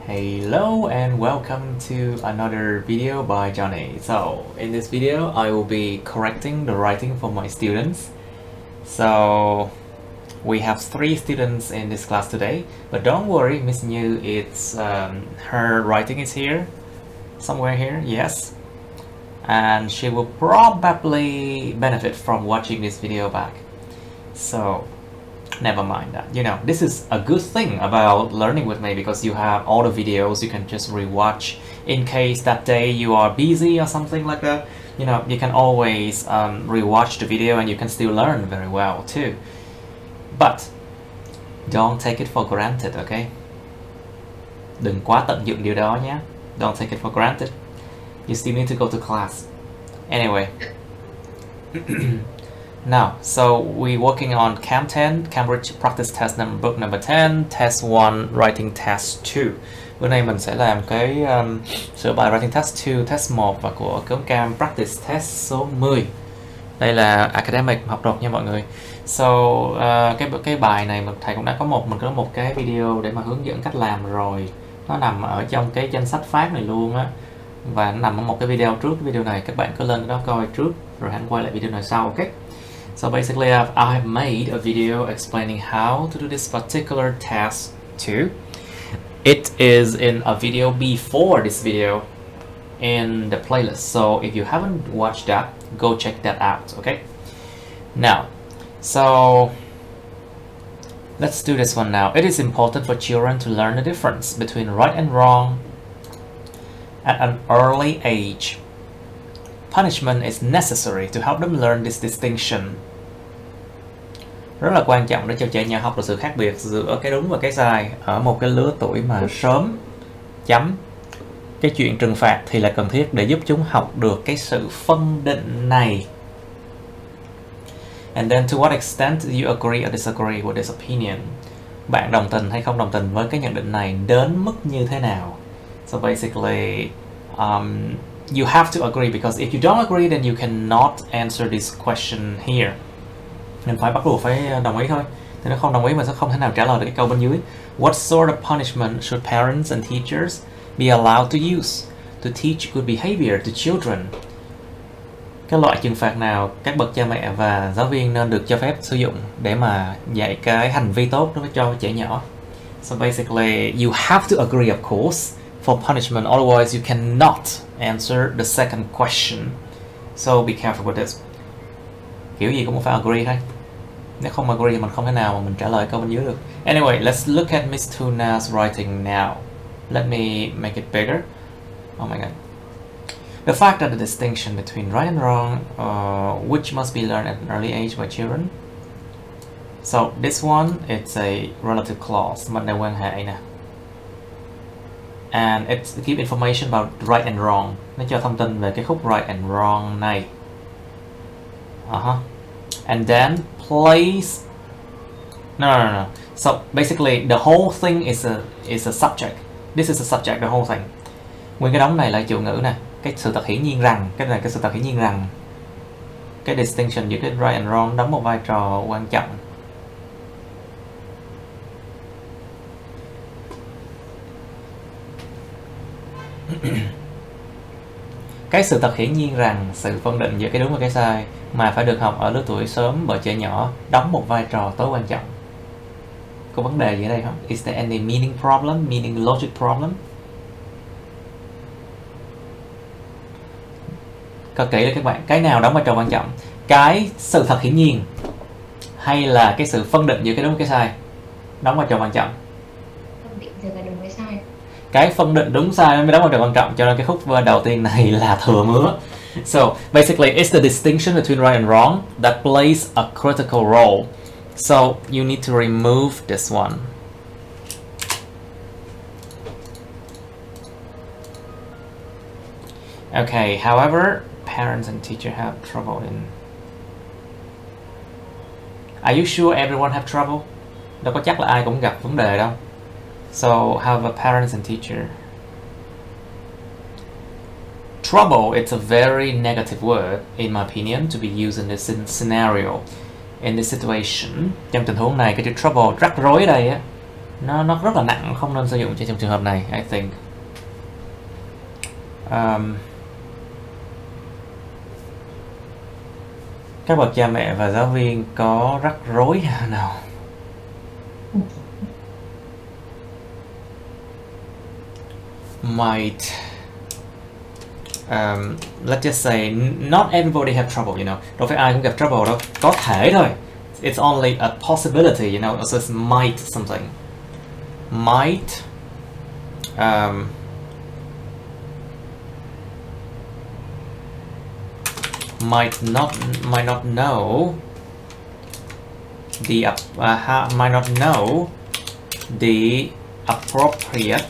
Hello and welcome to another video by Johnny. So in this video I will be correcting the writing for my students. So we have 3 students in this class today, but don't worry, Miss Như, it's her writing is here, somewhere here, yes, and she will probably benefit from watching this video back. So never mind that. You know, this is a good thing about learning with me because you have all the videos you can just rewatch in case that day you are busy or something like that. You know, you can always rewatch the video and you can still learn very well too. But don't take it for granted, okay? Đừng quá tận dụng điều đó nhé. Don't take it for granted. You still need to go to class. Anyway. Now, so we're working on Cam 10, Cambridge Practice Test book number 10, Test 1, Writing Test 2. Bữa nay mình sẽ làm cái sửa bài Writing Test 2, Test 1 và của cấm Cam Practice Test số 10. Đây là Academic học đọc nha mọi người. So, cái bài này thầy cũng đã có một cái video để mà hướng dẫn cách làm rồi. Nó nằm ở trong cái danh sách phát này luôn á. Và nó nằm ở một cái video trước cái video này, các bạn cứ lên đó coi trước rồi hãy quay lại video này sau, ok? So basically I have made a video explaining how to do this particular task too. It is in a video before this video in the playlist. So if you haven't watched that, go check that out, okay? Now, so let's do this one now. It is important for children to learn the difference between right and wrong at an early age. Punishment is necessary to help them learn this distinction. Rất là quan trọng để cho trẻ nhỏ học được sự khác biệt giữa cái đúng và cái sai ở một cái lứa tuổi mà sớm chấm. Cái chuyện trừng phạt thì là cần thiết để giúp chúng học được cái sự phân định này. And then to what extent do you agree or disagree with this opinion? Bạn đồng tình hay không đồng tình với cái nhận định này đến mức như thế nào? So basically, you have to agree because if you don't agree then you cannot answer this question here. Mình phải bắt buộc phải đồng ý thôi. Nếu không đồng ý mình sẽ không thể nào trả lời được cái câu bên dưới. What sort of punishment should parents and teachers be allowed to use to teach good behavior to children? Cái loại trừng phạt nào các bậc cha mẹ và giáo viên nên được cho phép sử dụng để mà dạy cái hành vi tốt đối với cho trẻ nhỏ? So basically, you have to agree, of course, for punishment. Otherwise, you cannot answer the second question. So be careful with this. Kiểu gì cũng phải agree thôi. Nếu không agree thì mình không thể nào mà mình trả lời câu bên dưới được. Anyway, let's look at Miss Tuna's writing now. Let me make it bigger. Oh my god. The fact that the distinction between right and wrong, which must be learned at an early age by children. So this one, it's a relative clause, mệnh đề quan hệ nè. And it gives information about right and wrong. Nó cho thông tin về cái khúc right and wrong này. And then place. No. So basically, the whole thing is a subject. This is a subject, the whole thing. Nguyên cái đống này là chủ ngữ nè. Cái sự thật hiển nhiên rằng, cái này cái sự thật hiển nhiên rằng. Cái distinction giữa cái right and wrong đóng một vai trò quan trọng. Cái sự thật hiển nhiên rằng sự phân định giữa cái đúng và cái sai mà phải được học ở lứa tuổi sớm bởi trẻ nhỏ đóng một vai trò tối quan trọng. Có vấn đề gì ở đây không? Is there any meaning problem, meaning logic problem? Coi kỹ là các bạn, cái nào đóng vai trò quan trọng? Cái sự thật hiển nhiên hay là cái sự phân định giữa cái đúng và cái sai đóng vai trò quan trọng? Phân định giữa cái đúng với sai. Cái phân định đúng sai mới đóng vai trò quan trọng, cho nên cái khúc đầu tiên này là thừa mứa. So basically it's the distinction between right and wrong that plays a critical role. So you need to remove this one. Okay, however, parents and teachers have trouble in. Are you sure everyone have trouble? Đâu có chắc là ai cũng gặp vấn đề đâu. So, however, parents and teacher. Trouble, it's a very negative word, in my opinion, to be used in this scenario. In this situation, trong tình huống này, cái chữ trouble, rắc rối ở đây á, nó rất là nặng, không nên sử dụng trong trường hợp này, I think. Các bậc cha mẹ và giáo viên có rắc rối nào? Might let's just say not everybody have trouble, you know. Đâu phải ai cũng gặp trouble đâu. Có thể thôi. It's only a possibility, you know. So it's might something. Might might not know the might not know the appropriate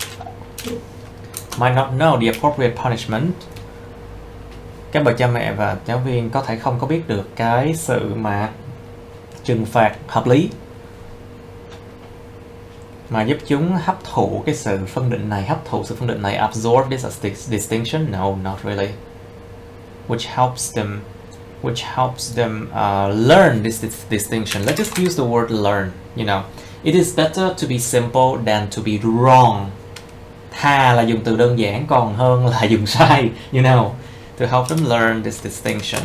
punishment. Các bậc cha mẹ và giáo viên có thể không có biết được cái sự mà trừng phạt hợp lý mà giúp chúng hấp thụ cái sự phân định này, absorb this distinction. No, not really. Which helps them learn this distinction. Let's just use the word learn. You know, it is better to be simple than to be wrong. Thà là dùng từ đơn giản còn hơn là dùng sai. You know, to help them learn this distinction.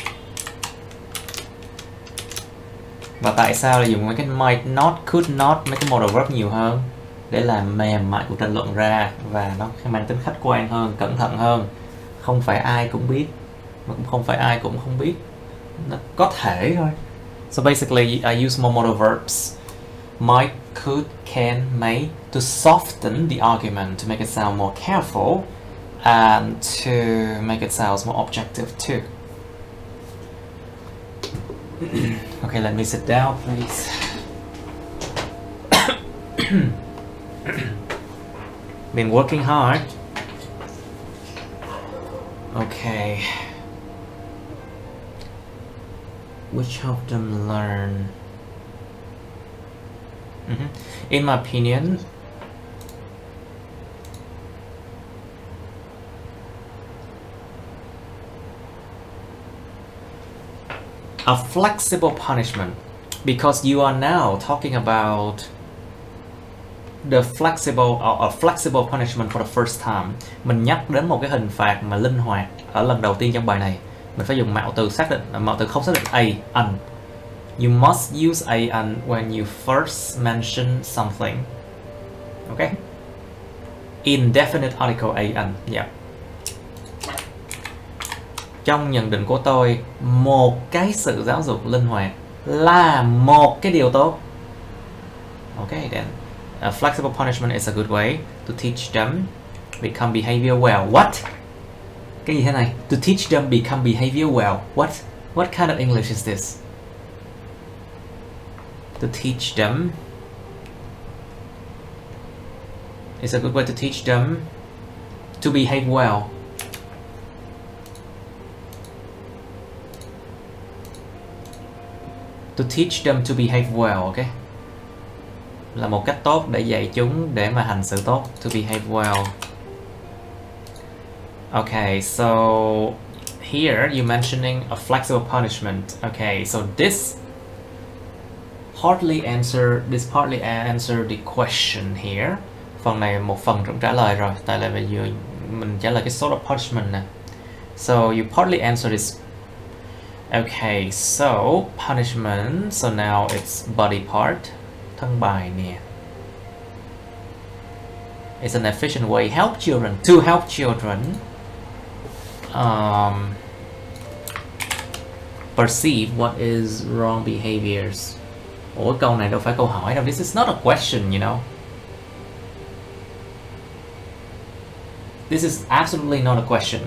Và tại sao là dùng mấy cái might not, could not, mấy cái modal verb nhiều hơn? Để làm mềm mại cuộc tranh luận ra và nó mang tính khách quan hơn, cẩn thận hơn. Không phải ai cũng biết, mà cũng không phải ai cũng không biết. Nó có thể thôi. So basically, I use more modal verbs. Might, could, can, may to soften the argument, to make it sound more careful and to make it sound more objective too. Okay, let me sit down, please. Been working hard. Okay. Which helped them learn? In my opinion, a flexible punishment, because you are now talking about the flexible or a flexible punishment for the first time. Mình nhắc đến một cái hình phạt mà linh hoạt ở lần đầu tiên trong bài này. Mình phải dùng mạo từ xác định, mạo từ không xác định a, an. You must use a and when you first mention something. Okay? Indefinite article a and. Yeah. Trong nhận định của tôi, một cái sự giáo dục linh hoạt là một cái điều tốt. Okay, then a flexible punishment is a good way to teach them become behavior well. What? Cái gì thế này? To teach them become behavior well. What kind of English is this? To teach them. It's a good way to teach them to behave well. To teach them to behave well, okay? Là một cách tốt để dạy chúng để mà hành xử tốt. To behave well. Okay, so here you're mentioning a flexible punishment. Okay, so this partly answer the question here. Phần này một phần cũng trả lời rồi, tại là bây giờ mình trả lời cái sort of punishment nè. So you partly answer this. Okay, so punishment. So now it's body part. Thân bài nè. It's an efficient way to help children perceive what is wrong behaviors. Ủa, câu này đâu phải câu hỏi đâu. This is not a question, you know. This is absolutely not a question.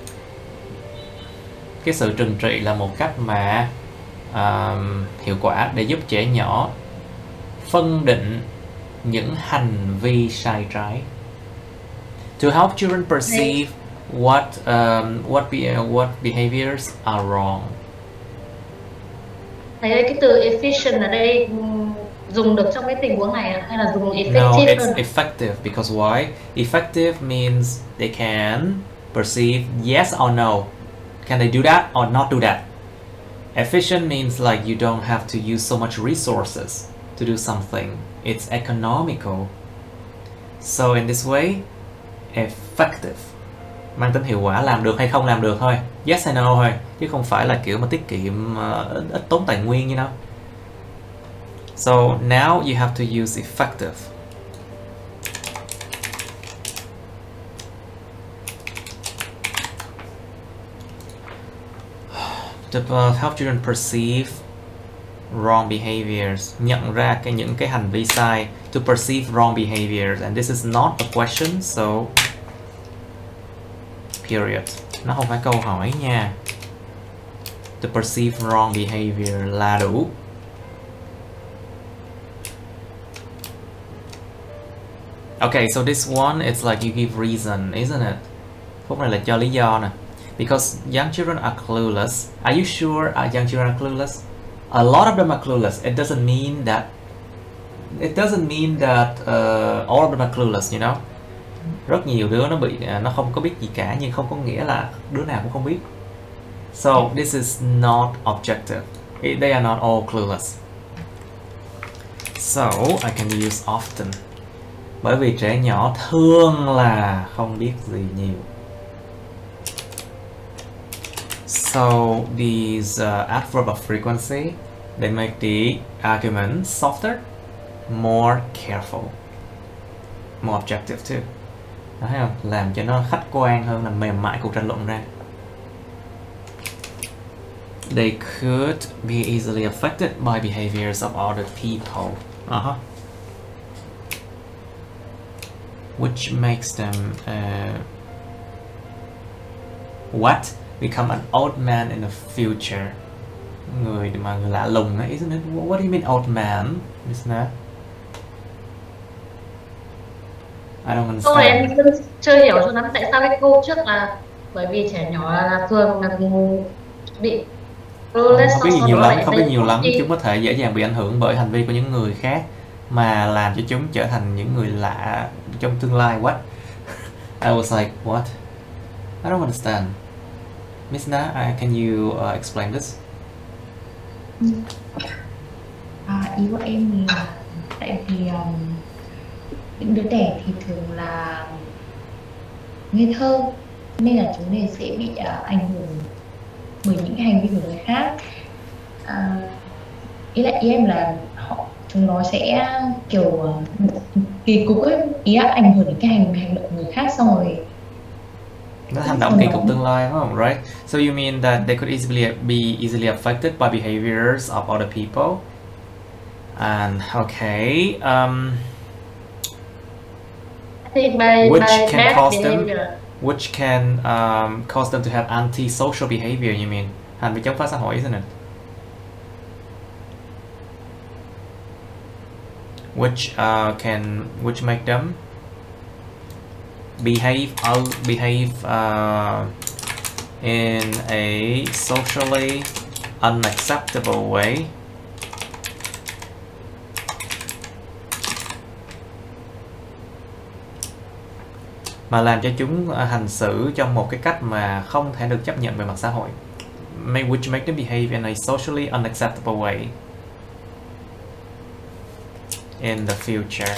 Cái sự trừng trị là một cách mà hiệu quả để giúp trẻ nhỏ phân định những hành vi sai trái. To help children perceive what behaviors are wrong. Thấy cái từ efficient ở đây dùng được trong cái tình huống này hay là dùng effective? No, it's effective because why? Effective means they can perceive yes or no. Can they do that or not do that? Efficient means like you don't have to use so much resources to do something. it's economical. So in this way, effective mang tính hiệu quả, làm được hay không làm được thôi, yes hay no thôi, chứ không phải là kiểu mà tiết kiệm ít tốn tài nguyên you know. So now you have to use effective. To help children perceive wrong behaviors, nhận ra những cái hành vi sai. To perceive wrong behaviors, and this is not a question, so period. Nó không phải câu hỏi nha. To perceive wrong behavior là đủ. Okay, so this one it's like you give reason, isn't it? Phút này là cho lý do nè. Because young children are clueless. Are you sure young children are clueless? A lot of them are clueless. It doesn't mean that all of them are clueless, you know. Rất nhiều đứa nó không có biết gì cả, nhưng không có nghĩa là đứa nào cũng không biết. So this is not objective. They are not all clueless. So I can use often. Bởi vì trẻ nhỏ thường là không biết gì nhiều. So these adverb of frequency, they make the argument softer, more careful, more objective too. Đó, thấy không? Làm cho nó khách quan hơn, làm mềm mại cuộc tranh luận ra. They could be easily affected by behaviors of other people. Which makes them become an old man in the future. Người lạ lùng, isn't it? What do you mean old man? Isn't it? I don't understand. Câu này em chưa hiểu cho lắm. Tại sao cái câu trước là bởi vì trẻ nhỏ là thường là bị không biết nhiều lắm, chúng có thể dễ dàng bị ảnh hưởng bởi hành vi của những người khác mà làm cho chúng trở thành những người lạ trong tương lai. What? I was like, what? I don't understand. Miss Na, can you explain this? Ý của em là tại vì những đứa trẻ thì thường là ngây thơ, nên là chúng này sẽ bị ảnh hưởng bởi những hành vi của người khác. Ý em là chúng nó sẽ kiểu kỳ cục ấy, ý là ảnh hưởng đến cái hành động người khác, xong rồi nó hành động kỳ cục tương lai, đúng không? Right? So you mean that they could be easily affected by behaviors of other people? And okay, which can cause them to have anti-social behavior. You mean hành vi chống phá xã hội, isn't it? Which make them behave in a socially unacceptable way. Mà làm cho chúng hành xử trong một cái cách mà không thể được chấp nhận về mặt xã hội. Which make them behave in a socially unacceptable way in the future.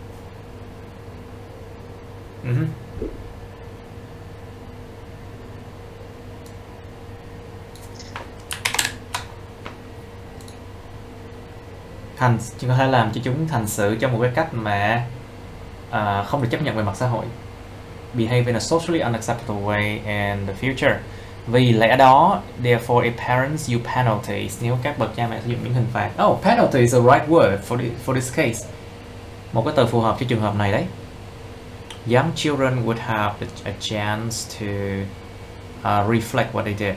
Chúng có thể làm cho chúng hành xử trong một cái cách mà không được chấp nhận về mặt xã hội. Behave in a socially unacceptable way in the future. Vì lẽ đó, therefore, if parents use penalties, nếu các bậc cha mẹ sử dụng những hình phạt. Oh, penalty is the right word for this case. Một cái từ phù hợp cho trường hợp này đấy. Young children would have a chance to reflect what they did.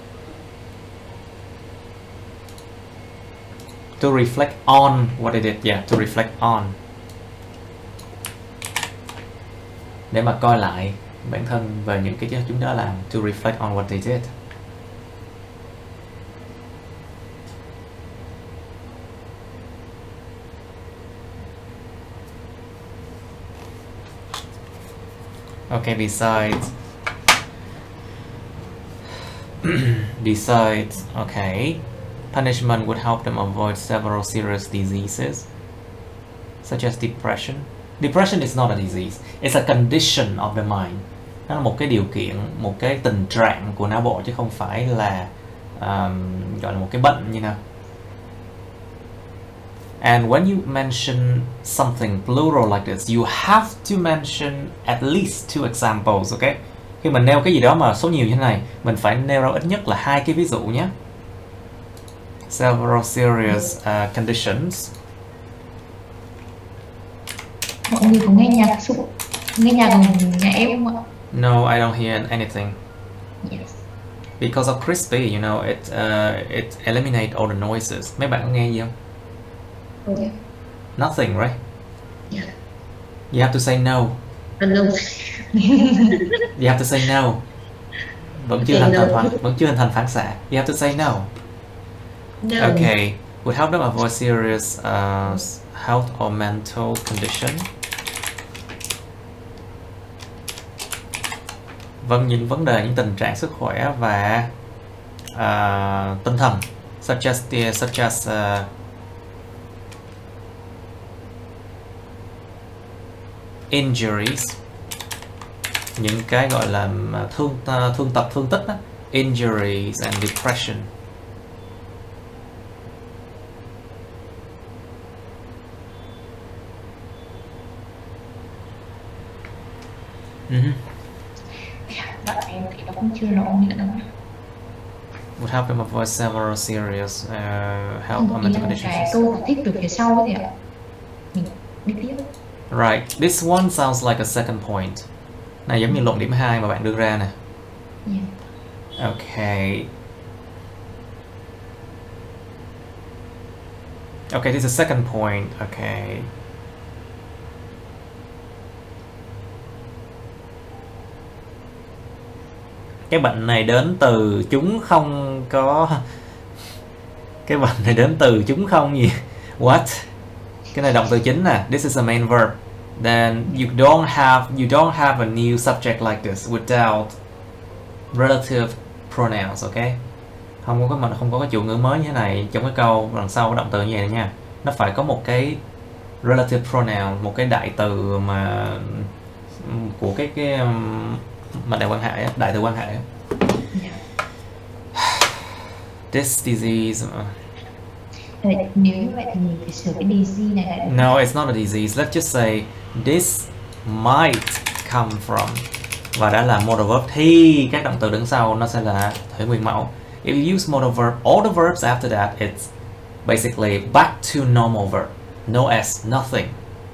To reflect on what they did, yeah, to reflect on. Để mà coi lại bản thân về những cái chúng đã làm. To reflect on what they did. Okay, besides, okay, punishment would help them avoid several serious diseases. such as depression. Depression is not a disease, it's a condition of the mind. Nó là một cái điều kiện, một cái tình trạng của não bộ chứ không phải là gọi là một cái bệnh như nào. And when you mention something plural like this, you have to mention at least 2 examples, okay? Khi mình nêu cái gì đó mà số nhiều như thế này, mình phải nêu ra ít nhất là 2 cái ví dụ nhé. Several serious conditions. Mọi người có nghe nhạc nhà em không ạ? No, I don't hear anything. Yes. Because of Crispy, you know, it eliminate all the noises. Mấy bạn có nghe gì không? Okay. Nothing, right? Yeah. You have to say no. No. You have to say no. Vẫn chưa hình thành phản xạ. You have to say no. No. Okay. Would help them avoid serious health or mental condition. Vâng, những vấn đề, những tình trạng sức khỏe và tinh thần, such as injuries, những cái gọi là thương tích đó. Injuries and depression. Bạn em thì nó cũng chưa rõ nghĩa lắm. Would help them avoid several serious health or mental conditions. Cái câu giải thích từ phía sau ấy thì ạ. Mình đi tiếp. Right, this one sounds like a second point. Này giống như luận điểm 2 mà bạn đưa ra nè. Yeah. Okay. Okay, this is a second point. Okay. Cái bệnh này đến từ chúng không có. Cái bệnh này đến từ chúng không gì. What? Cái này động từ chính nè. This is a main verb. Then you don't have a new subject like this without relative pronouns, okay? Không có cái chủ ngữ mới như thế này trong cái câu đằng sau động từ như vậy nha. Nó phải có một cái relative pronoun, một cái đại từ mà của cái mà đại từ quan hệ. Yeah. This disease. Nếu như vậy thì mình phải sửa cái disease này lại. No, it's not a disease. Let's just say this might come from. Và đã là modal verb thì các động từ đứng sau nó sẽ là thể nguyên mẫu. If you use modal verb, all the verbs after that, it's basically back to normal verb. No s, nothing.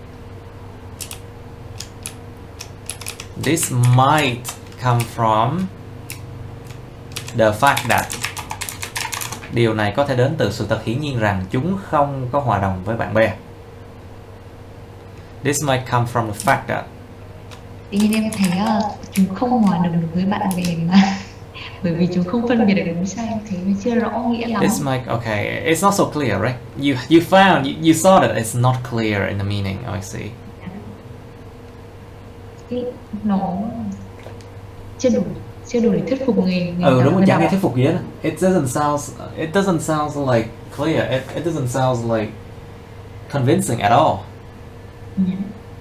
This might come from the fact that. Điều này có thể đến từ sự thật hiển nhiên rằng chúng không có hòa đồng với bạn bè. This might come from the fact that. Tuy nhiên em thấy chúng không hòa đồng được với bạn bè mà bởi vì chúng không phân biệt được đúng sai, thế mới chưa rõ nghĩa lắm. This might, okay, it's not so clear, right? You saw that it's not clear in the meaning. Oh, I see. Nó chưa đủ để thuyết phục người. Đúng rồi, chẳng nghe thuyết phục gì hết. It doesn't sound like clear. It doesn't sound like convincing at all. Yeah.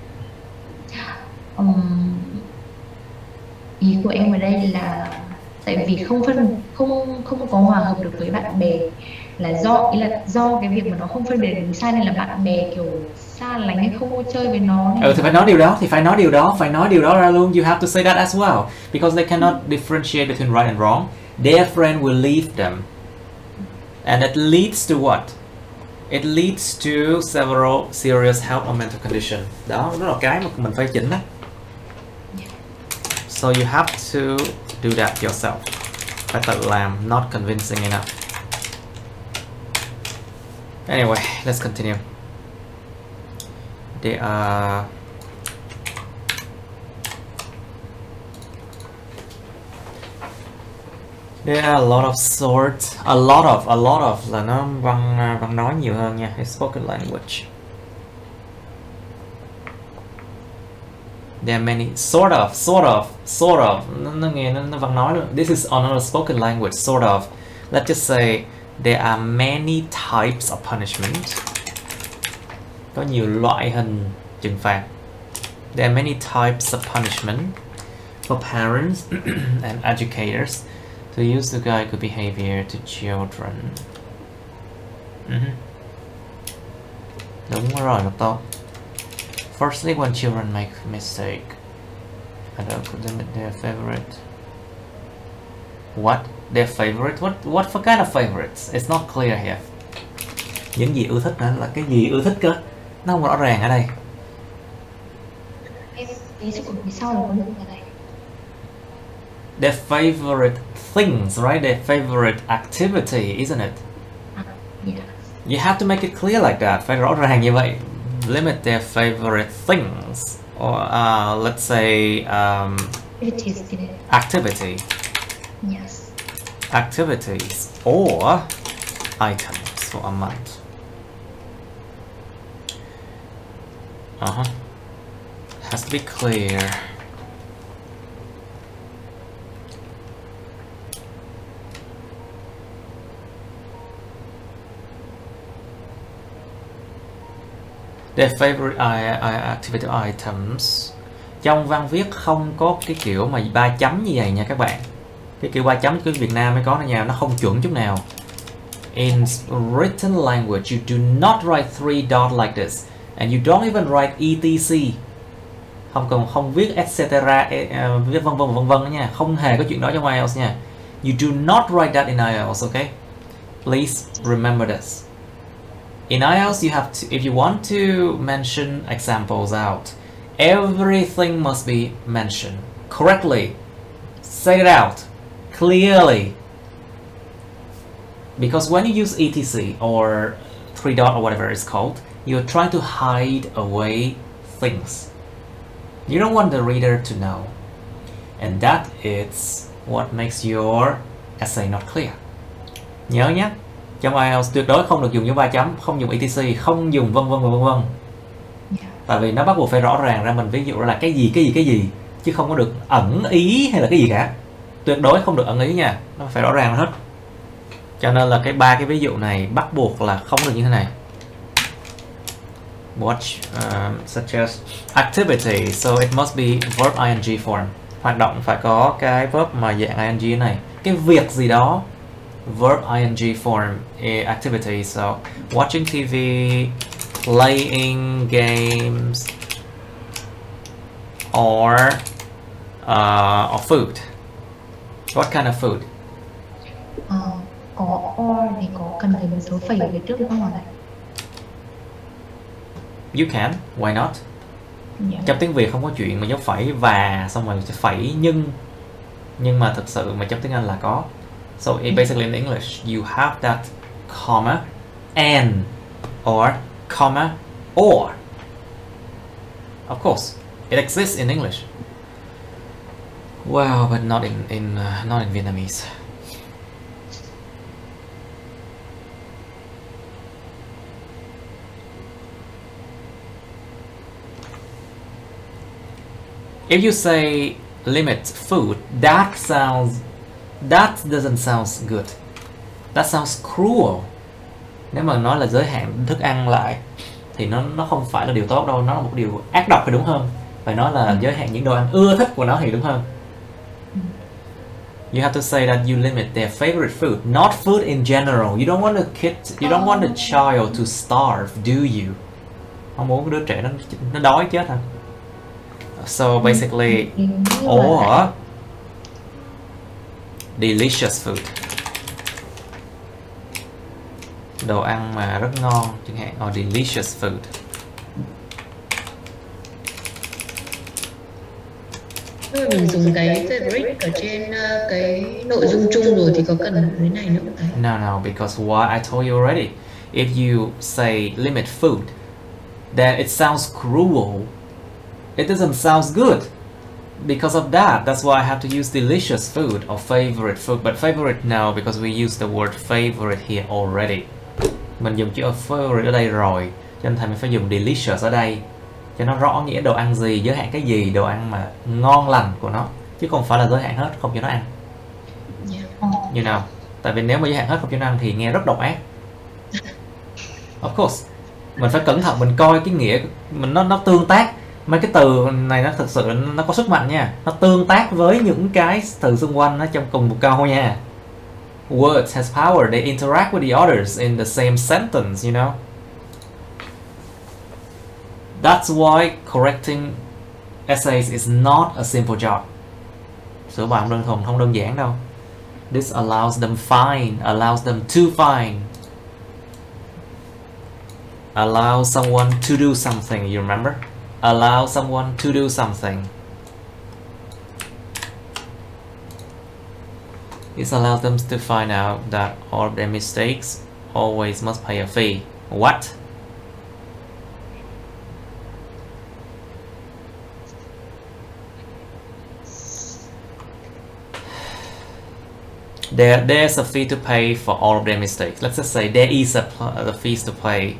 Ý của em ở đây là tại vì không có hòa hợp được với bạn bè là do cái việc mà nó không phân biệt đúng sai nên là bạn bè kiểu xa lánh hay không có chơi với nó. Thì phải nói điều đó ra luôn. You have to say that as well because they cannot differentiate between right and wrong. Their friend will leave them, and it leads to what? It leads to several serious health or mental condition. Đó là cái mà mình phải chỉnh đó. So you have to do that yourself. Phải tự làm, not convincing enough. Anyway, let's continue. There are a lot of sorts, a lot of là nó văn nói nhiều hơn nha, spoken language. There are many sort of nó nghe nó văn nói luôn. This is another spoken language, sort of. Let's just say there are many types of punishment. Có nhiều loại hình trừng phạt. There are many types of punishment for parents and educators to use to guide good behavior to children. Đúng rồi, Lục Tô. Firstly, when children make mistake, adults could limit their favorite. What? Their favorite? What kind of favorites? It's not clear here. Những gì ưa thích nữa là cái gì ưa thích cơ? Nó không rõ ràng ở đây. Ví dụ phía sau là có những cái này. Their favorite things, right? Their favorite activity, isn't it? Yeah. You have to make it clear like that. Phải rõ ràng như vậy. Limit their favorite things, or let's say activity. Yes. Activities or items for a month. Has to be clear. Their favorite activity items. Trong văn viết không có cái kiểu mà 3 chấm như vậy nha các bạn. Cái kiểu 3 chấm của Việt Nam mới có nha, nó không chuẩn chút nào. In written language, you do not write 3 dot like this, and you don't even write etc. Không viết etc. Viết vân vân nha, không hề có chuyện đó trong IELTS nha. You do not write that in IELTS, okay? Please remember this. In IELTS, you have to, if you want to mention examples out, everything must be mentioned correctly. Say it out clearly. Because when you use etc or 3 dot or whatever it's called, you're trying to hide away things. You don't want the reader to know. And that is what makes your essay not clear. Nhớ nhé, trong IELTS tuyệt đối không được dùng những 3 chấm, không dùng etc, không dùng vân vân. Tại vì nó bắt buộc phải rõ ràng ra mình ví dụ là cái gì, chứ không có được ẩn ý hay là cái gì cả. Tuyệt đối không được ẩn ý nha, nó phải rõ ràng hết. Cho nên là ba cái ví dụ này bắt buộc là không được như thế này. Watch such as activity, so it must be verb ing form. Hoạt động phải có cái verb mà dạng ing này. Cái việc gì đó, verb ing form, activity, so watching TV, playing games, or food. What kind of food? Có or thì có cần phải một số phẩy ở phía trước đúng không ạ? You can, why not? Yeah. Trong tiếng Việt không có chuyện mà dấu phẩy và xong rồi phẩy nhưng mà thực sự mà trong tiếng Anh là có. So basically in English you have that comma and or comma or. Of course, it exists in English. Wow, but not in Vietnamese. If you say limit food, that doesn't sound good. That sounds cruel. Nếu mà nói là giới hạn thức ăn lại thì nó không phải là điều tốt đâu, nó là một điều ác độc thì đúng hơn. Phải nói là giới hạn những đồ ăn ưa thích của nó thì đúng hơn. You have to say that you limit their favorite food, not food in general. You don't want the child to starve, do you? Không muốn đứa trẻ nó đói chết hả? So basically, or delicious food, đồ ăn mà rất ngon chẳng hạn, or delicious food. Mình dùng cái favorite ở trên cái nội dung chung rồi thì có cần cái này nữa không? No, because why? I told you already. If you say limit food, then it sounds cruel. It doesn't sound good. Because of that, that's why I have to use delicious food or favorite food. But favorite now because we use the word favorite here already. Mình dùng chữ favorite ở đây rồi, cho nên thầy mình phải dùng delicious ở đây cho nó rõ nghĩa đồ ăn gì, giới hạn cái gì, đồ ăn mà ngon lành của nó, chứ không phải là giới hạn hết không cho nó ăn. You know, tại vì nếu mà giới hạn hết không cho nó ăn thì nghe rất độc ác. Of course, Mình phải cẩn thận mình coi cái nghĩa mình nó tương tác. Mấy cái từ này nó thực sự nó có sức mạnh nha, nó tương tác với những cái từ xung quanh nó trong cùng một câu nha. Words has power, they interact with the others in the same sentence, you know. That's why correcting essays is not a simple job. Sửa bài không đơn giản đâu. This allows them to find, allow someone to do something, you remember? Allow someone to do something. It allows them to find out that all of their mistakes always must pay a fee. What? There's a fee to pay for all of their mistakes. Let's just say there is a fees to pay.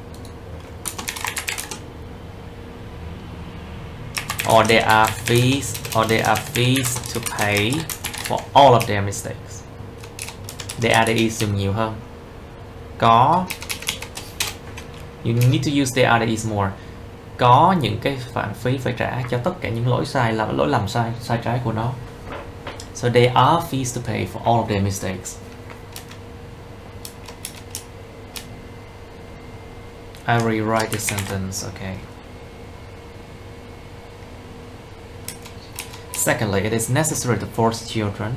Or there are fees to pay for all of their mistakes. There is dùng nhiều hơn. Có. You need to use there is more. Có những cái khoản phí phải trả cho tất cả những lỗi lầm sai trái của nó. So there are fees to pay for all of their mistakes. I rewrite the sentence, okay. Secondly, it is necessary to force children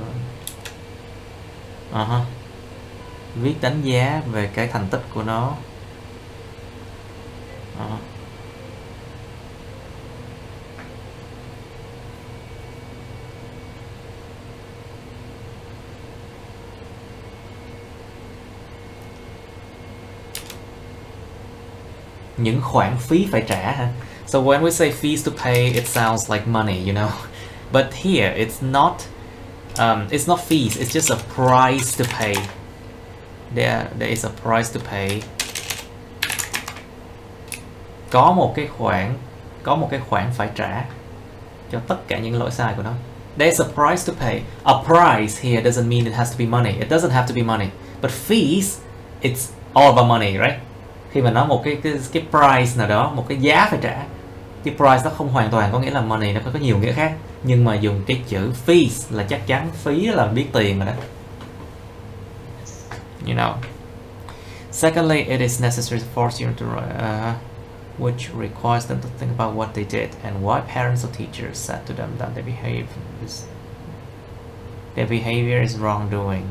to viết đánh giá về cái thành tích của nó. Những khoản phí phải trả hả? So when we say fees to pay, it sounds like money, you know. But here it's not fees, it's just a price to pay. There is a price to pay. Có một cái khoản phải trả cho tất cả những lỗi sai của nó. There's a price to pay. A price here doesn't mean it has to be money. It doesn't have to be money. But fees, it's all about money, right? Khi mà nói một cái price nào đó, một cái giá phải trả, cái price nó không hoàn toàn có nghĩa là money, nó có nhiều nghĩa khác, nhưng mà dùng cái chữ fees là chắc chắn phí là biết tiền rồi đó, you know. Secondly, it is necessary to force you to which requires them to think about what they did and why parents or teachers said to them that their behavior is wrongdoing.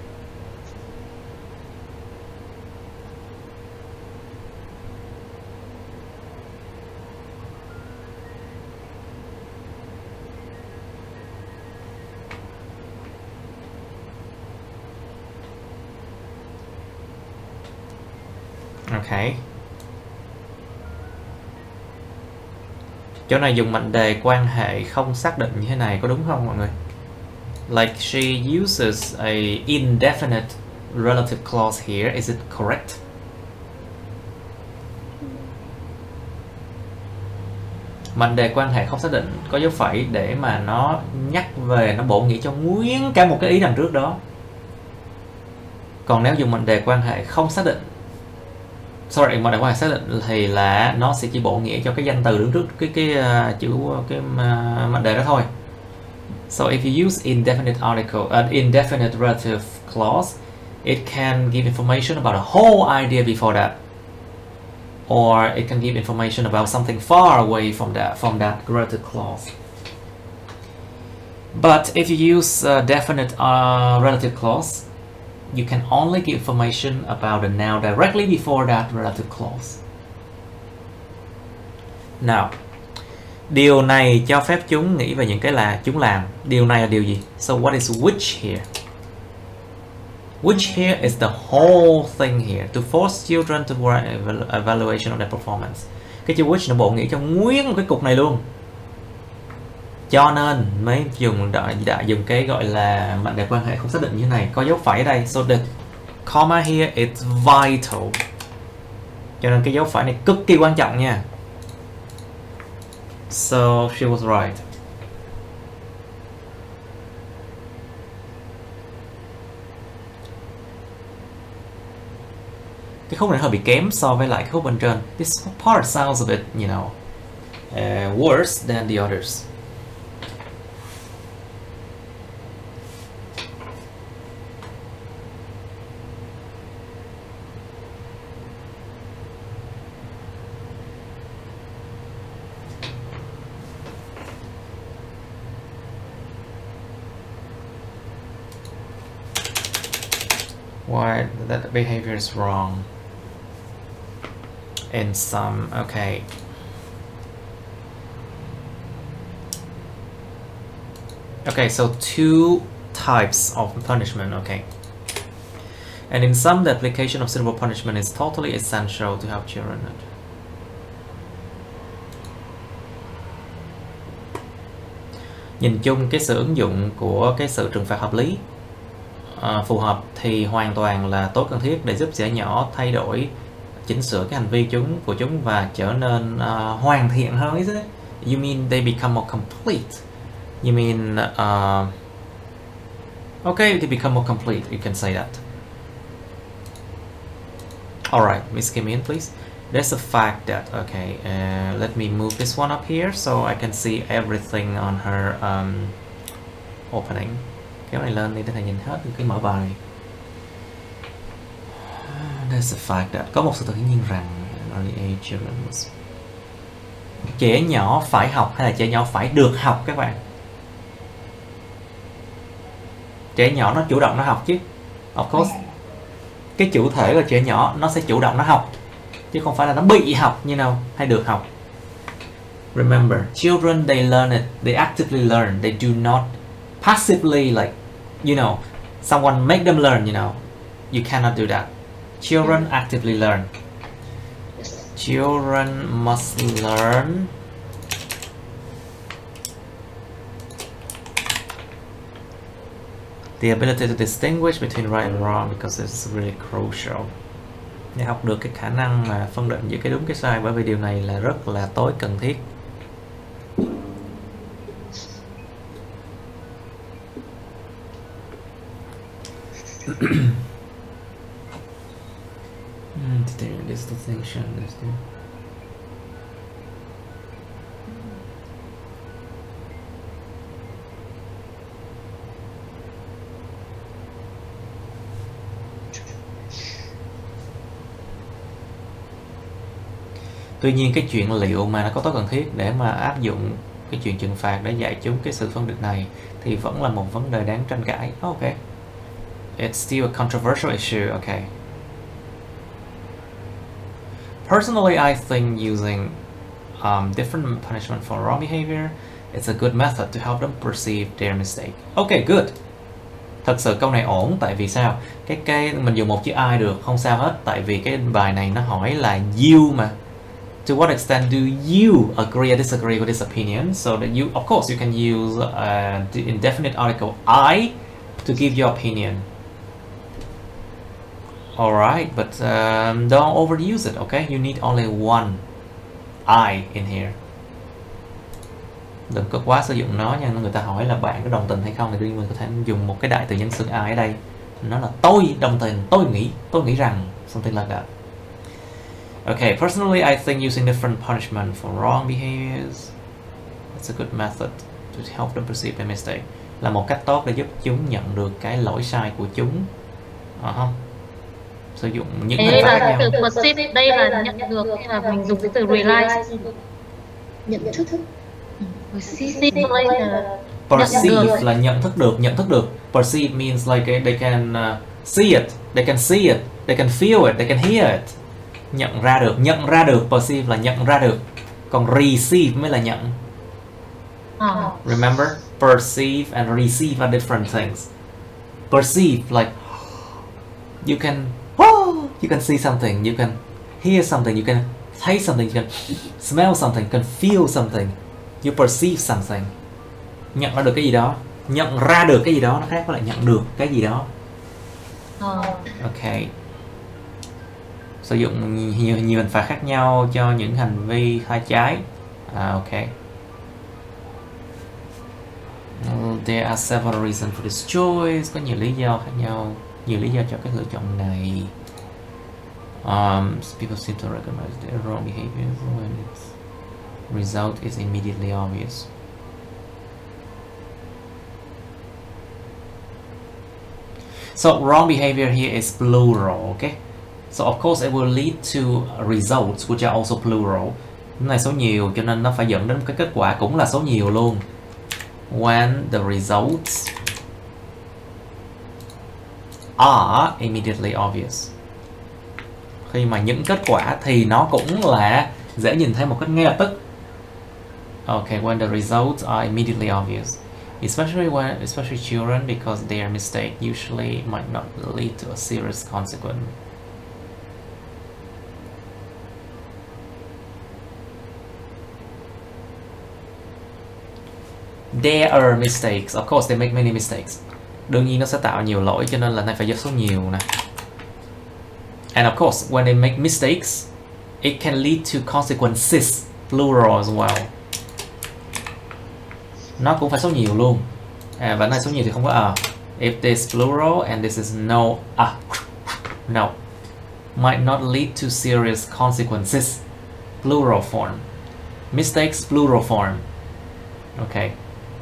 Okay. Chỗ này dùng mệnh đề quan hệ không xác định như thế này có đúng không mọi người? Like she uses a indefinite relative clause here. Is it correct? Mệnh đề quan hệ không xác định có dấu phẩy để mà nó nhắc về, nó bổ nghĩa cho nguyên cả một cái ý đằng trước đó. Còn nếu dùng mệnh đề quan hệ không xác định, mệnh đề quan hệ xác định thì là nó sẽ chỉ bổ nghĩa cho cái danh từ đứng trước cái mệnh đề đó thôi. So if you use indefinite relative clause, it can give information about a whole idea before that, or it can give information about something far away from that relative clause. But if you use definite relative clause, you can only give information about the noun directly before that relative clause. Now, điều này cho phép chúng nghĩ về những cái là chúng làm. Điều này là điều gì? So what is which here? Which here is the whole thing here, to force children to write evaluation of their performance. Cái chữ which nó bổ nghĩa cho nguyên một cái cục này luôn. Cho nên mới dùng dùng cái gọi là mệnh đề quan hệ không xác định như thế này, có dấu phẩy ở đây. So the comma here is vital. Cho nên cái dấu phẩy này cực kỳ quan trọng nha. So she was right. Cái khúc này hơi bị kém so với lại cái khúc bên trên. This part sounds a bit, you know, worse than the others. Why that behavior is wrong in some, okay. Okay, so two types of punishment, okay. And in some, the application of suitable punishment is totally essential to help children. Nhìn chung cái sự ứng dụng của cái sự trừng phạt hợp lý phù hợp thì hoàn toàn là tối cần thiết để giúp trẻ nhỏ thay đổi, chỉnh sửa cái hành vi của chúng và trở nên hoàn thiện hơn. Isn't it? You mean they become more complete? You mean okay, they become more complete. You can say that. All right, Miss Kim In, please. There's a fact that okay. Let me move this one up here so I can see everything on her opening. Kéo này lên đi để thầy nhìn hết cái mở bài. There's a fact that có một sự tự nhiên rằng early age children was... trẻ nhỏ phải học hay là trẻ nhỏ phải được học các bạn? Trẻ nhỏ nó chủ động nó học chứ. Of course. Cái chủ thể là trẻ nhỏ nó sẽ chủ động nó học chứ không phải là nó bị học như nào hay được học. Remember, children they learn it, they actively learn, they do not passively like, you know, someone make them learn, you know. You cannot do that. Children actively learn. Children must learn the ability to distinguish between right and wrong because it's really crucial. Để học được cái khả năng mà phân định giữa cái đúng cái sai, bởi vì điều này là rất là tối cần thiết. This distinction is there. Tuy nhiên cái chuyện liệu mà nó có tối cần thiết để mà áp dụng cái chuyện trừng phạt để dạy chúng cái sự phân biệt này thì vẫn là một vấn đề đáng tranh cãi. Okay. It's still a controversial issue. Okay. Personally, I think using different punishment for wrong behavior is a good method to help them perceive their mistake. Okay, good. Thật sự câu này ổn, tại vì sao? Cái mình dùng một chữ I được, không sao hết, tại vì cái bài này nó hỏi là you mà. To what extent do you agree or disagree with this opinion? So that you, of course, you can use the indefinite article I to give your opinion. Alright, but don't overuse it, okay? You need only one I in here. Đừng có quá sử dụng nó nha. Người ta hỏi là bạn có đồng tình hay không thì đương nhiên mình có thể dùng một cái đại từ nhân xưng I ở đây. Nó là tôi đồng tình, tôi nghĩ rằng, something like that. Okay, personally I think using different punishment for wrong behaviors, it's a good method to help them perceive their mistake. Là một cách tốt để giúp chúng nhận được cái lỗi sai của chúng. Sử dụng những hình phạt khác nhau. Từ perceive đây là nhận được, hay là mình dùng cái từ realize? Nhận thức. Perceive là nhận thức được. Perceive means like they can see it, they can feel it, they can hear it. Nhận ra được, perceive là nhận ra được. Còn receive mới là nhận. Remember, perceive and receive are different things. Perceive like you can see something, you can hear something, you can taste something, you can smell something, you can feel something. You perceive something. Nhận ra được cái gì đó, nhận ra được cái gì đó nó khác với lại nhận được cái gì đó. Ok. Sử dụng nhiều hình phạt khác nhau cho những hành vi sai trái. Ok. There are several reasons for this choice. Có nhiều lý do khác nhau, nhiều lý do cho cái lựa chọn này. People seem to recognize their wrong behavior when its result is immediately obvious. So wrong behavior here is plural, okay? So of course it will lead to results which are also plural. Cái này số nhiều cho nên nó phải dẫn đến cái kết quả cũng là số nhiều luôn. When the results are immediately obvious. Khi mà những kết quả thì nó cũng là dễ nhìn thấy một cách ngay lập tức. Okay, when the results are immediately obvious. Especially children, because their mistake usually might not lead to a serious consequence. Their mistakes, of course they make many mistakes. Đương nhiên nó sẽ tạo nhiều lỗi cho nên là này phải dấu số nhiều nè. And of course, when they make mistakes, it can lead to consequences, plural as well. Nó cũng phải số nhiều luôn. Và này số nhiều thì không có If this plural and this is no, no, might not lead to serious consequences. Plural form. Mistakes, plural form. Okay.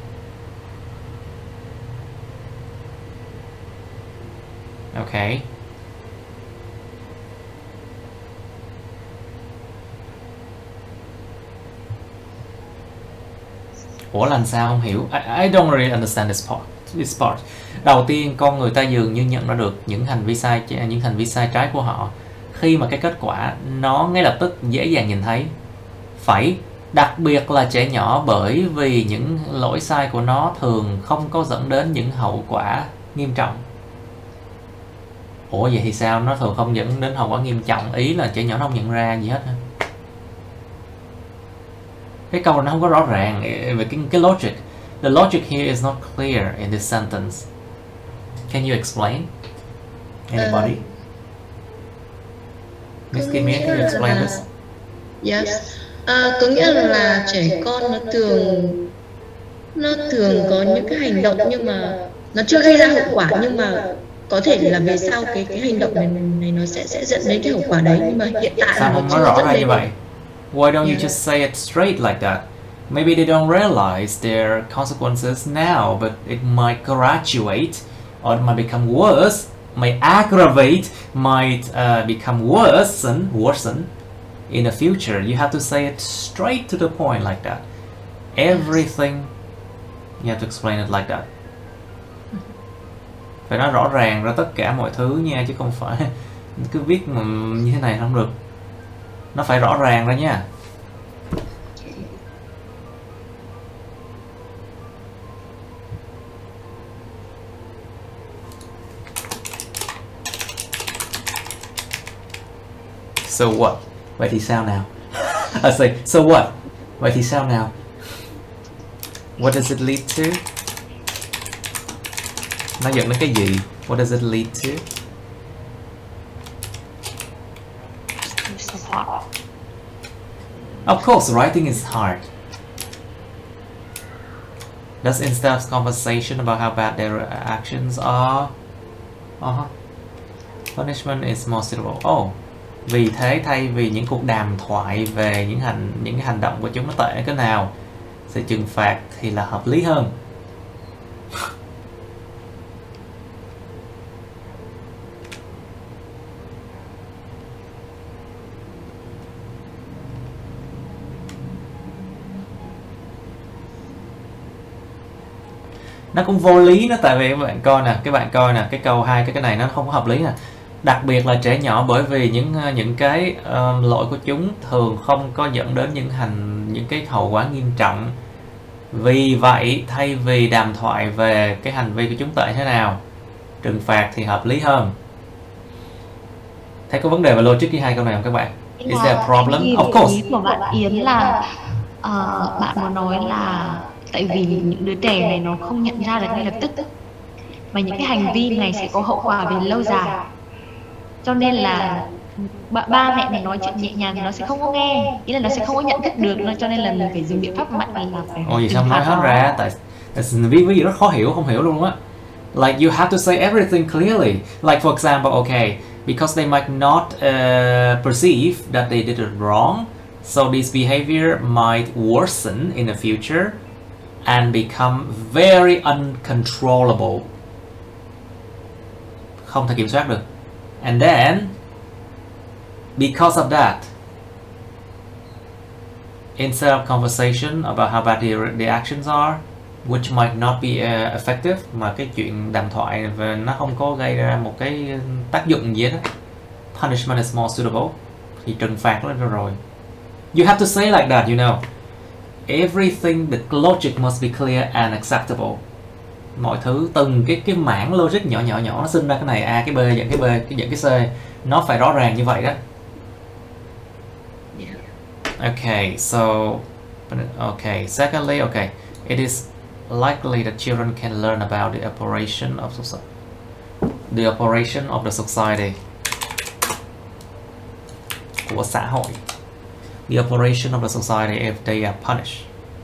Okay. Ủa làm sao không hiểu? I don't really understand this part. Đầu tiên con người ta dường như nhận ra được những hành vi sai trái của họ khi mà cái kết quả nó ngay lập tức dễ dàng nhìn thấy. Đặc biệt là trẻ nhỏ, bởi vì những lỗi sai của nó thường không có dẫn đến những hậu quả nghiêm trọng. Ủa vậy thì sao? Nó thường không dẫn đến hậu quả nghiêm trọng, ý là trẻ nhỏ nó không nhận ra gì hết hả? Cái câu nó không có rõ ràng về cái logic. The logic here is not clear in this sentence. Can you explain? Anybody? Miss Kim Miên, can you explain this? Yes. Có nghĩa là trẻ con nó thường có những cái hành động nhưng mà nó chưa gây ra hậu quả, nhưng mà có thể là về sau cái hành động này nó sẽ dẫn đến cái hậu quả đấy, nhưng mà hiện tại sao nó không chưa nói rõ dẫn ra đến. như vậy? Why don't you just say it straight like that? Maybe they don't realize their consequences now, but it might graduate, or it might become worse, might aggravate, might become worsen in the future. You have to say it straight to the point like that. Everything, you have to explain it like that. Phải nói rõ ràng ra tất cả mọi thứ nha, chứ không phải cứ viết mà như thế này không được. Nó phải rõ ràng ra nha. So what? Vậy thì sao nào? I say, so what? Vậy thì sao nào? What does it lead to? Nó dẫn đến cái gì? What does it lead to? Of course, writing is hard. Thus, instead of conversation about how bad their actions are, punishment is more suitable. Oh, vì thế thay vì những cuộc đàm thoại về những cái hành động của chúng nó tệ cái nào, sự trừng phạt thì là hợp lý hơn. Nó cũng vô lý, nó tại vì các bạn coi nè, cái câu 2 cái này nó không có hợp lý nè. Đặc biệt là trẻ nhỏ, bởi vì những cái lỗi của chúng thường không có dẫn đến những cái hậu quả nghiêm trọng. Vì vậy thay vì đàm thoại về cái hành vi của chúng tệ thế nào, trừng phạt thì hợp lý hơn. Thấy có vấn đề về logic với hai câu này không các bạn? Is there a problem? Of course. Ý của bạn Yến là bạn muốn nói là tại vì những đứa trẻ này nó không nhận ra được ngay lập tức, mà những cái hành vi này sẽ có hậu quả về lâu dài, cho nên là ba mẹ mình nói chuyện nhẹ nhàng thì nó sẽ không có nghe, ý là nó sẽ không có nhận thức được, cho nên là mình phải dùng biện pháp mạnh là phải. Ồ vậy sao nói hết ra? Tại viết cái gì rất khó hiểu, không hiểu luôn á. Like you have to say everything clearly. Like for example, okay, because they might not perceive that they did it wrong, so this behavior might worsen in the future and become very uncontrollable, không thể kiểm soát được. And then because of that, instead of conversation about how bad the actions are, which might not be effective, mà cái chuyện đàm thoại nó không có gây ra một cái tác dụng gì hết, punishment is more suitable, thì trừng phạt lên rồi. You have to say like that, you know. Everything, the logic must be clear and acceptable. Mọi thứ, từng cái mảng logic nhỏ nó sinh ra cái này A cái B dẫn cái B cái dẫn cái C, nó phải rõ ràng như vậy đó. Okay, so secondly, it is likely that children can learn about the operation of the society, của xã hội. The operation of the society if they are punished.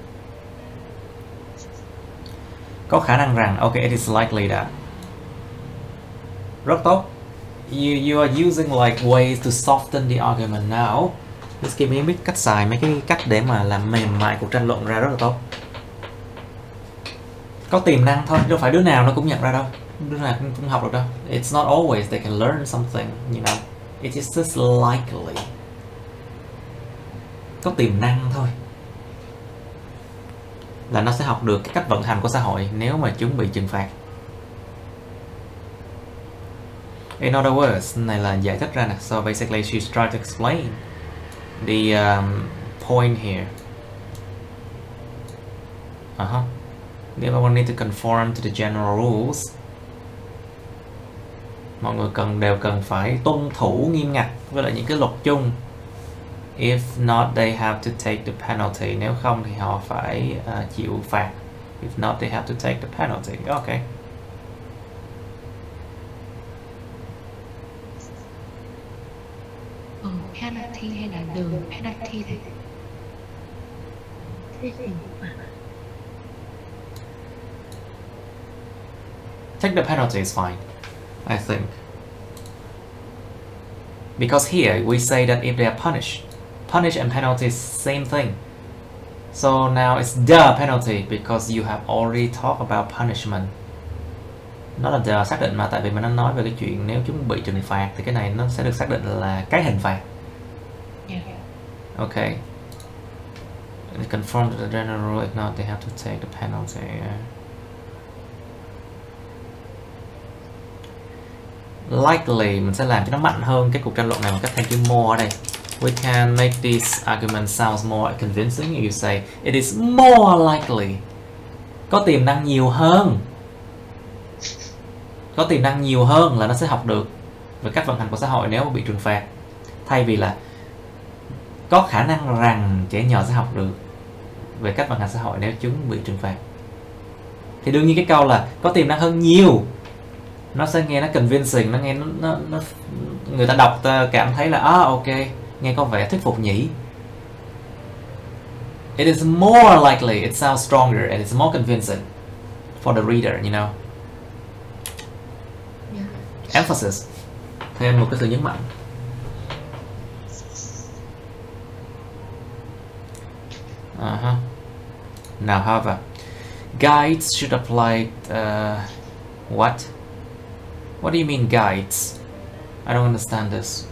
Có khả năng rằng, it is likely that. Rất tốt. You are using like ways to soften the argument now. Miss Kim biết cách xài mấy cái cách để mà làm mềm mại cuộc tranh luận ra rất là tốt. Có tiềm năng thôi, đâu phải đứa nào nó cũng nhận ra đâu, đứa nào cũng học được đâu. It's not always they can learn something, you know. It is just likely. Có tiềm năng thôi là nó sẽ học được cái cách vận hành của xã hội nếu mà chúng bị trừng phạt. In other words, này là giải thích ra nè. So basically she's trying to explain the point here. Everyone need to conform to the general rules. Mọi người đều cần phải tuân thủ nghiêm ngặt với lại những cái luật chung. If not, they have to take the penalty. Nếu không thì họ phải chịu phạt. If not, they have to take the penalty. Okay. Penalty hay là the penalty thế? Take the penalty is fine, I think. Because here we say that if they are punished and penalty is same thing. So now it's the penalty because you have already talked about punishment. Nó là the xác định mà, tại vì mình đang nói về cái chuyện nếu chúng bị trừng phạt thì cái này nó sẽ được xác định là cái hình phạt. Okay. Conform to the general rule, if not they have to take the penalty. Likely mình sẽ làm cho nó mạnh hơn cái cuộc tranh luận này bằng cách thêm chữ more ở đây. We can make this argument sounds more convincing. You say it is more likely. Có tiềm năng nhiều hơn. Có tiềm năng nhiều hơn là nó sẽ học được về cách vận hành của xã hội nếu bị trừng phạt. Thay vì là có khả năng rằng trẻ nhỏ sẽ học được về cách vận hành xã hội nếu chúng bị trừng phạt. Thì đương nhiên cái câu là có tiềm năng hơn nhiều, nó sẽ nghe nó convincing, nó nghe nó người ta đọc cảm thấy là ok, nghe có vẻ thuyết phục nhỉ. It is more likely, it sounds stronger and it's more convincing for the reader, you know. Emphasis, thêm một cái từ nhấn mạnh. Now, however, guides should apply. What do you mean guides? I don't understand this.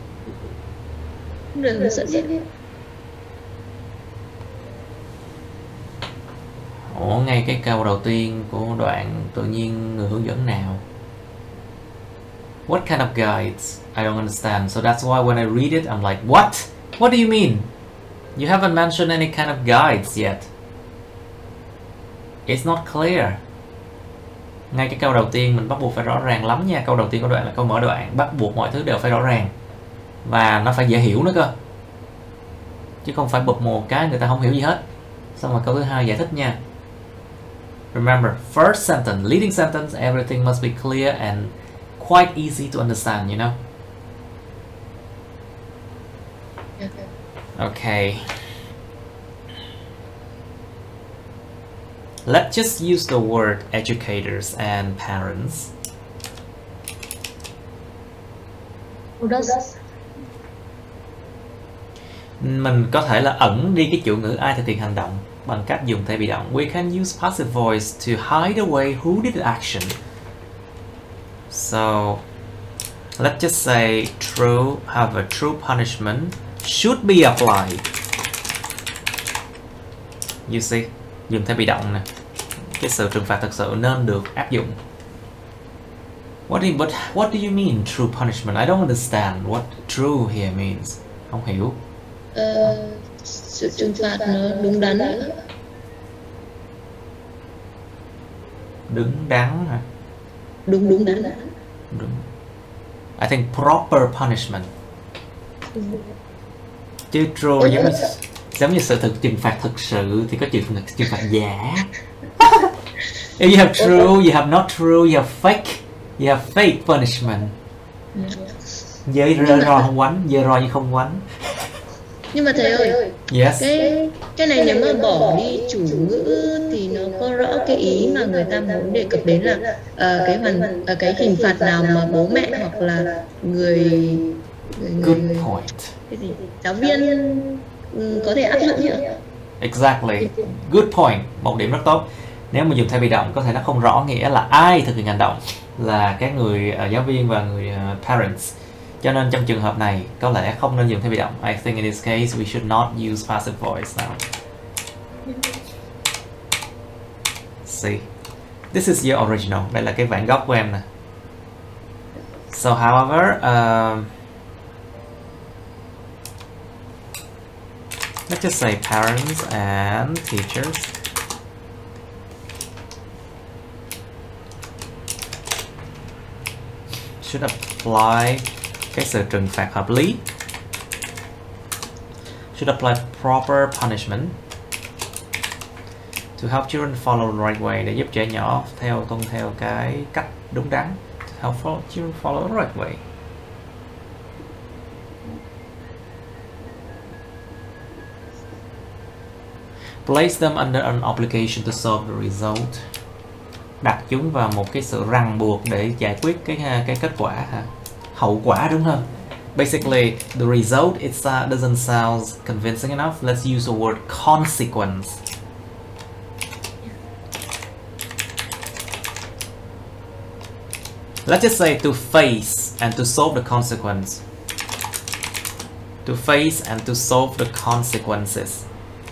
Ủa, ngay cái câu đầu tiên của đoạn tự nhiên người hướng dẫn nào? What kind of guides? I don't understand. So that's why when I read it, I'm like, what? What do you mean? You haven't mentioned any kind of guides yet. It's not clear. Ngay cái câu đầu tiên mình bắt buộc phải rõ ràng lắm nha. Câu đầu tiên của đoạn là câu mở đoạn, bắt buộc mọi thứ đều phải rõ ràng và nó phải dễ hiểu nữa cơ, chứ không phải bụp một cái người ta không hiểu gì hết. Xong rồi câu thứ hai giải thích nha. Remember, first sentence, leading sentence, everything must be clear and quite easy to understand, you know. Okay. Let's just use the word educators and parents. Who does? Mình có thể là ẩn đi cái chủ ngữ ai thực hiện hành động bằng cách dùng thể bị động. We can use passive voice to hide away who did the action. So let's just say true, however, true punishment should be applied. You see, dùng thể bị động nè. Cái sự trừng phạt thật sự nên được áp dụng. What do you mean true punishment? I don't understand what true here means. Không hiểu. Sự trừng phạt nó đúng đắn. Đứng đắn hả? Đúng đắn. Đúng. I think proper punishment. Chứ true giống như sự trừng phạt thực sự thì có trừng phạt giả. If you have true, you have not true, you have fake. You have fake punishment. Dơi roi không quánh, dơi roi nhưng không quánh. Nhưng mà thầy ơi, yes. cái này nếu mà bỏ đi chủ ngữ thì nó có rõ cái ý mà người ta muốn đề cập đến là cái hình phạt nào mà bố mẹ hoặc là người Good point. Cái gì? Giáo viên có thể áp dụng chưa? Exactly. Good point. Một điểm rất tốt. Nếu mà dùng thể bị động có thể nó không rõ nghĩa là ai thực hiện hành động, là cái người giáo viên và người parents. Cho nên trong trường hợp này có lẽ không nên dùng thể bị động. I think in this case we should not use passive voice now. See, this is your original. Đây là cái bản gốc của em nè. So however, let's just say parents and teachers should apply cái sự trừng phạt hợp lý. Should apply proper punishment to help children follow the right way, để giúp trẻ nhỏ tuân theo cái cách đúng đắn. To help children follow the right way. Place them under an obligation to solve the result. Đặt chúng vào một cái sự ràng buộc để giải quyết cái kết quả hả? Hậu quả đúng không? Basically, the result doesn't sound convincing enough. Let's use the word consequence. Let's just say to face and to solve the consequence. To face and to solve the consequences.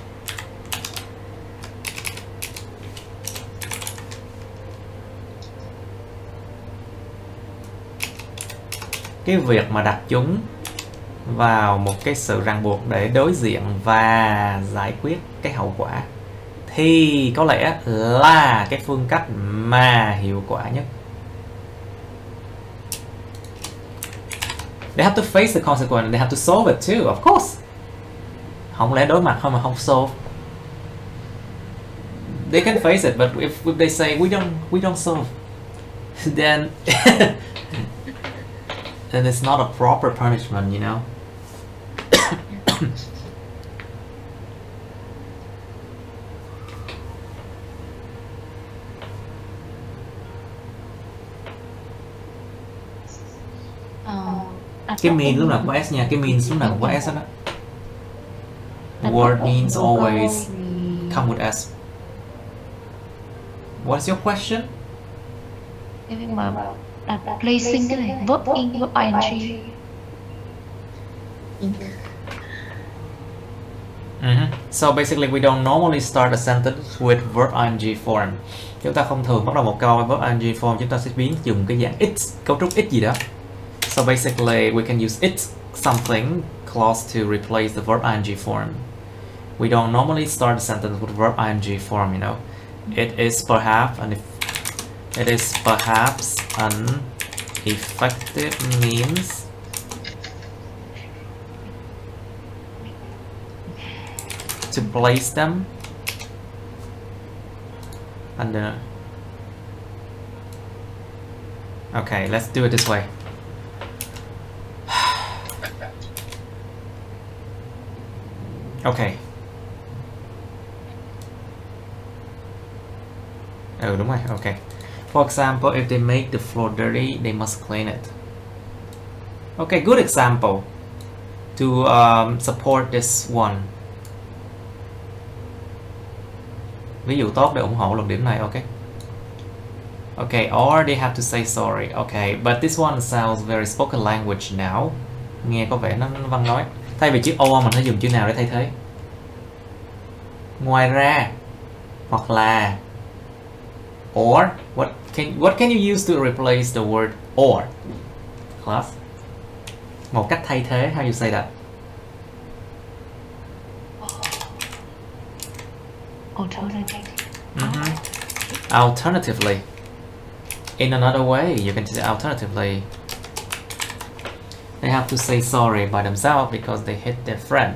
Cái việc mà đặt chúng vào một cái sự ràng buộc để đối diện và giải quyết cái hậu quả thì có lẽ là cái phương cách mà hiệu quả nhất. They have to face the consequence, they have to solve it too, of course. Không lẽ đối mặt không mà không solve. They can face it, but if they say we don't solve, then then it's not a proper punishment, you know. Cái mean lúc nào có s nha, cái means lúc nào cũng có s đó. Word means always come with s. What's your question? Cái việc mà đặt placing cái này, verb in, verb ing. So basically we don't normally start a sentence with verb ing form. Chúng ta không thường bắt đầu một câu với verb ing form, chúng ta sẽ dùng cái dạng it, cấu trúc it gì đó. So basically we can use it something clause to replace the verb ing form. We don't normally start a sentence with verb ing form, you know. It is perhaps an effective means to place them under. Okay, let's do it this way. Okay. Oh, đúng rồi. Okay. For example, if they make the floor dirty, they must clean it. Okay, good example to support this one. Ví dụ tốt để ủng hộ luận điểm này. Okay. Okay, or they have to say sorry. Okay, but this one sounds very spoken language now. Nghe có vẻ nó văn nói. Thay vì chữ or mình hãy dùng chữ nào để thay thế? Ngoài ra, hoặc là, or. What can you use to replace the word or? Class. Một cách thay thế. How you say that? Alternatively. In another way, you can say alternatively. They have to say sorry by themselves because they hit their friend.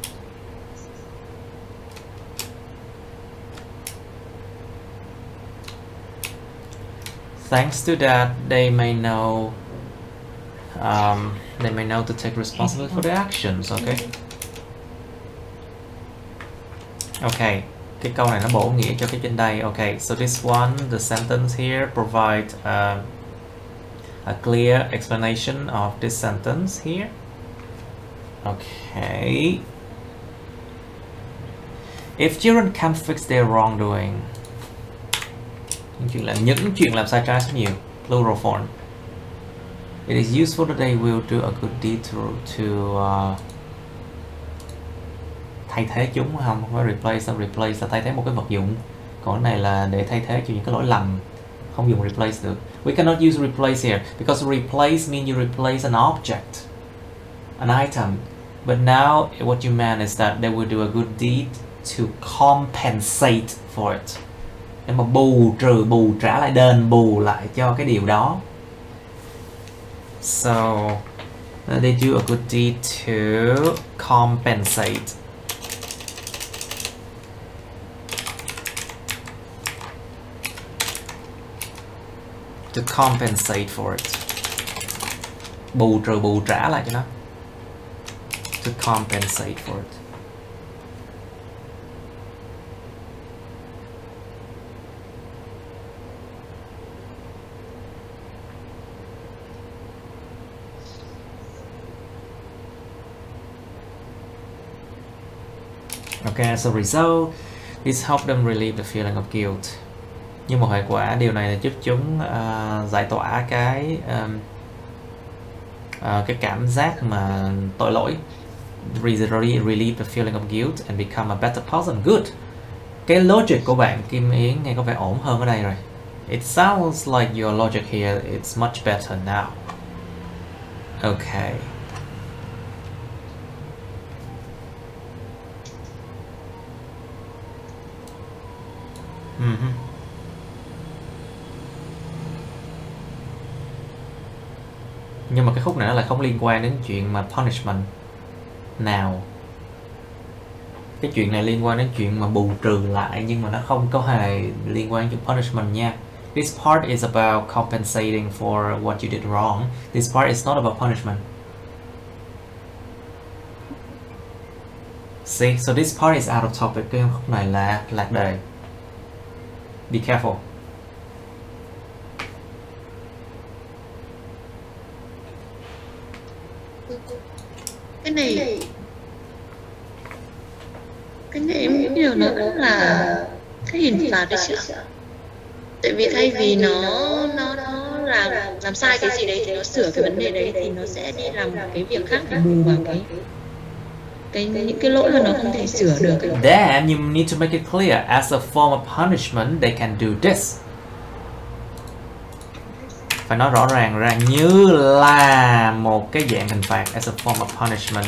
Thanks to that, they may know to take responsibility for their actions. Okay. Okay. Cái câu này nó bổ nghĩa cho cái trên đây. Okay, so this one, the sentence here provide a clear explanation of this sentence here. Okay. If children can't fix their wrongdoing, những chuyện làm sai trái rất nhiều. Plural form. It is useful that they will do a good deed to thay thế chúng, không phải replace là thay thế một cái vật dụng, còn cái này là để thay thế cho những cái lỗi lầm, không dùng replace được. We cannot use replace here because replace means you replace an object, an item, but now what you meant is that they will do a good deed to compensate for it, để mà bù trả lại, đền bù lại cho cái điều đó. So they do a good deed to compensate. To compensate for it. Bù trả lại cho nó. To compensate for it. Okay, as a result, this helped them relieve the feeling of guilt. Như một hệ quả, điều này là giúp chúng giải tỏa cái cảm giác mà tội lỗi, relieve the feeling of guilt and become a better person. Good. Cái logic của bạn Kim Yến nghe có vẻ ổn hơn ở đây rồi. It sounds like your logic here is much better now. Okay. Nhưng mà cái khúc này nó là không liên quan đến chuyện mà punishment nào. Cái chuyện này liên quan đến chuyện mà bù trừ lại, nhưng mà nó không có hề liên quan đến chuyện punishment nha. This part is about compensating for what you did wrong. This part is not about punishment. See, so this part is out of topic. Cái khúc này là lạc đề. Be careful. Cái này em nghĩ điều nó cũng là cái hình phạt đấy chứ. Tại vì thay vì nó làm sai cái gì đấy thì nó sửa cái vấn đề đấy, thì nó sẽ đi làm cái việc khác để bù vào những cái lỗi mà nó không thể sửa được. Then you need to make it clear, as a form of punishment they can do this. Phải nói rõ ràng ra như là một cái dạng hình phạt, as a form of punishment.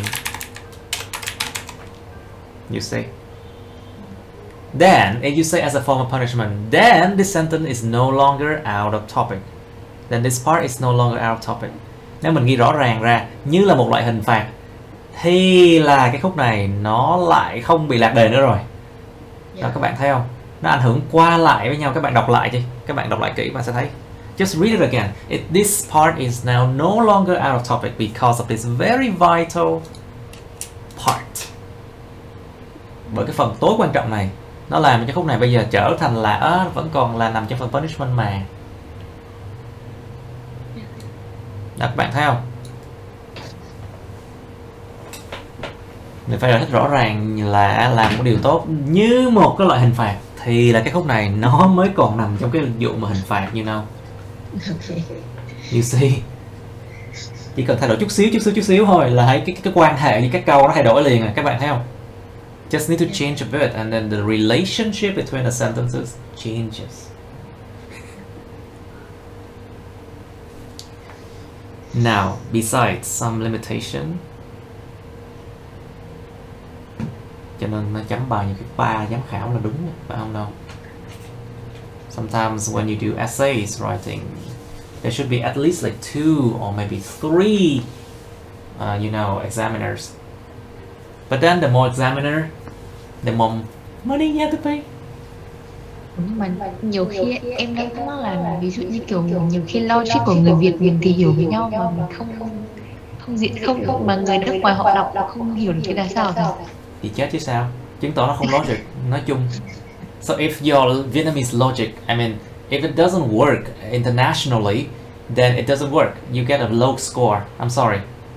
You see? Then, if you say as a form of punishment, then this sentence is no longer out of topic. Then this part is no longer out of topic. Nếu mình ghi rõ ràng ra như là một loại hình phạt, thì là cái khúc này nó lại không bị lạc đề nữa rồi. Đó, các bạn thấy không? Nó ảnh hưởng qua lại với nhau. Các bạn đọc lại đi. Các bạn đọc lại kỹ bạn sẽ thấy. Just read it again. This part is now no longer out of topic because of this very vital part. Bởi cái phần tối quan trọng này, nó làm cho khúc này bây giờ trở thành là vẫn còn là nằm trong phần punishment mà. Đó, các bạn thấy không? Mình phải giải thích rõ ràng là làm một điều tốt như một cái loại hình phạt thì là cái khúc này nó mới còn nằm trong cái vụ mà hình phạt, you know. Okay. You see, chỉ cần thay đổi chút xíu thôi là thấy cái quan hệ với các câu nó thay đổi liền, các bạn thấy không? Just need to change a bit and then the relationship between the sentences changes. Now, besides some limitation, cho nên nó chấm bài nhiều cái 3 giám khảo là đúng, phải không đâu? Sometimes when you do essays writing, there should be at least like 2 or maybe 3, you know, examiners. But then the more examiner, the more money you have to pay. Nhưng mà nhiều khi em đang thắc mắc là ví dụ như kiểu nhiều khi logic của người Việt mình thì hiểu với nhau mà mình không mà người nước ngoài họ đọc không hiểu được thế là sao thì chết chứ sao, chứng tỏ nó không logic nói chung. So if your Vietnamese logic, I mean, if it doesn't work internationally, then it doesn't work. You get a low score. I'm sorry.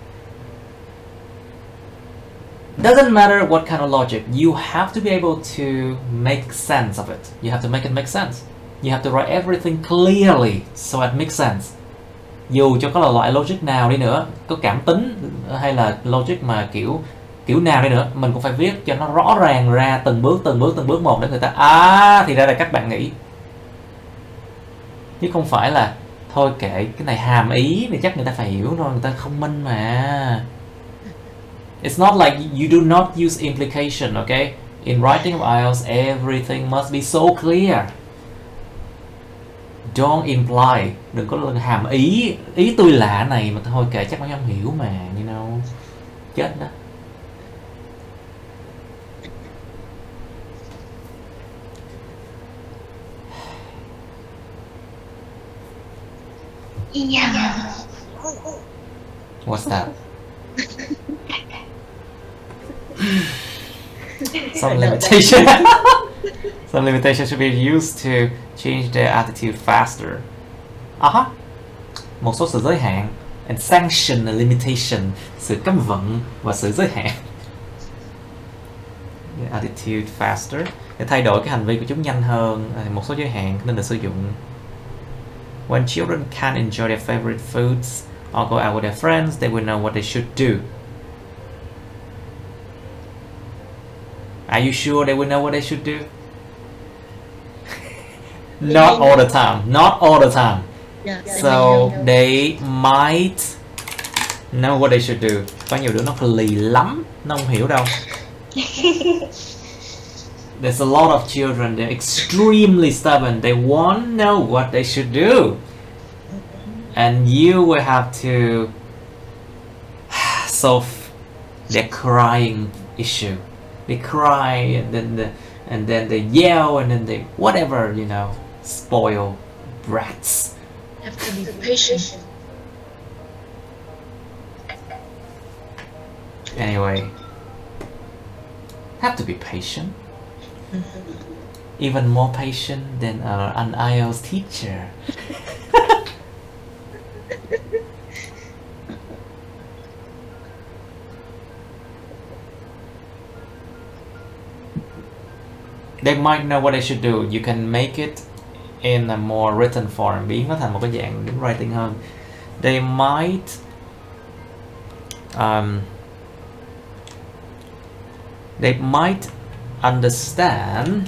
Doesn't matter what kind of logic, you have to be able to make sense of it. You have to make it make sense. You have to write everything clearly so it makes sense. Dù cho có là loại logic nào đi nữa, có cảm tính hay là logic mà kiểu nào đi nữa, mình cũng phải viết cho nó rõ ràng ra từng bước một để người ta thì ra là các bạn nghĩ, chứ không phải là thôi kệ cái này hàm ý thì chắc người ta phải hiểu rồi, người ta không minh mà. It's not like you do not use implication, okay? In writing of IELTS, everything must be so clear. Don't imply, đừng có hàm ý tôi lạ này mà thôi kệ chắc mấy ông hiểu mà, you know, chết đó. Yeah. What's that? Some limitation. Some limitation should be used to change their attitude faster. Một số sự giới hạn, and sanction a limitation, sự cấm vận và sự giới hạn. The attitude faster, để thay đổi cái hành vi của chúng nhanh hơn, một số giới hạn nên được sử dụng. When children can't enjoy their favorite foods or go out with their friends, they will know what they should do. Are you sure they will know what they should do? Not all the time. Not all the time. Yeah, So they might know what they should do. Có nhiều đứa nó lì lắm, nó không hiểu đâu. There's a lot of children, they're extremely stubborn. They won't know what they should do. And you will have to solve their crying issue. They cry and then they yell and then they whatever, you know, spoil brats. You have to be patient. Anyway, have to be patient. Even more patient than an IELTS teacher. They might know what they should do. You can make it in a more written form, biến nó thành một cái dạng writing hơn. They might understand.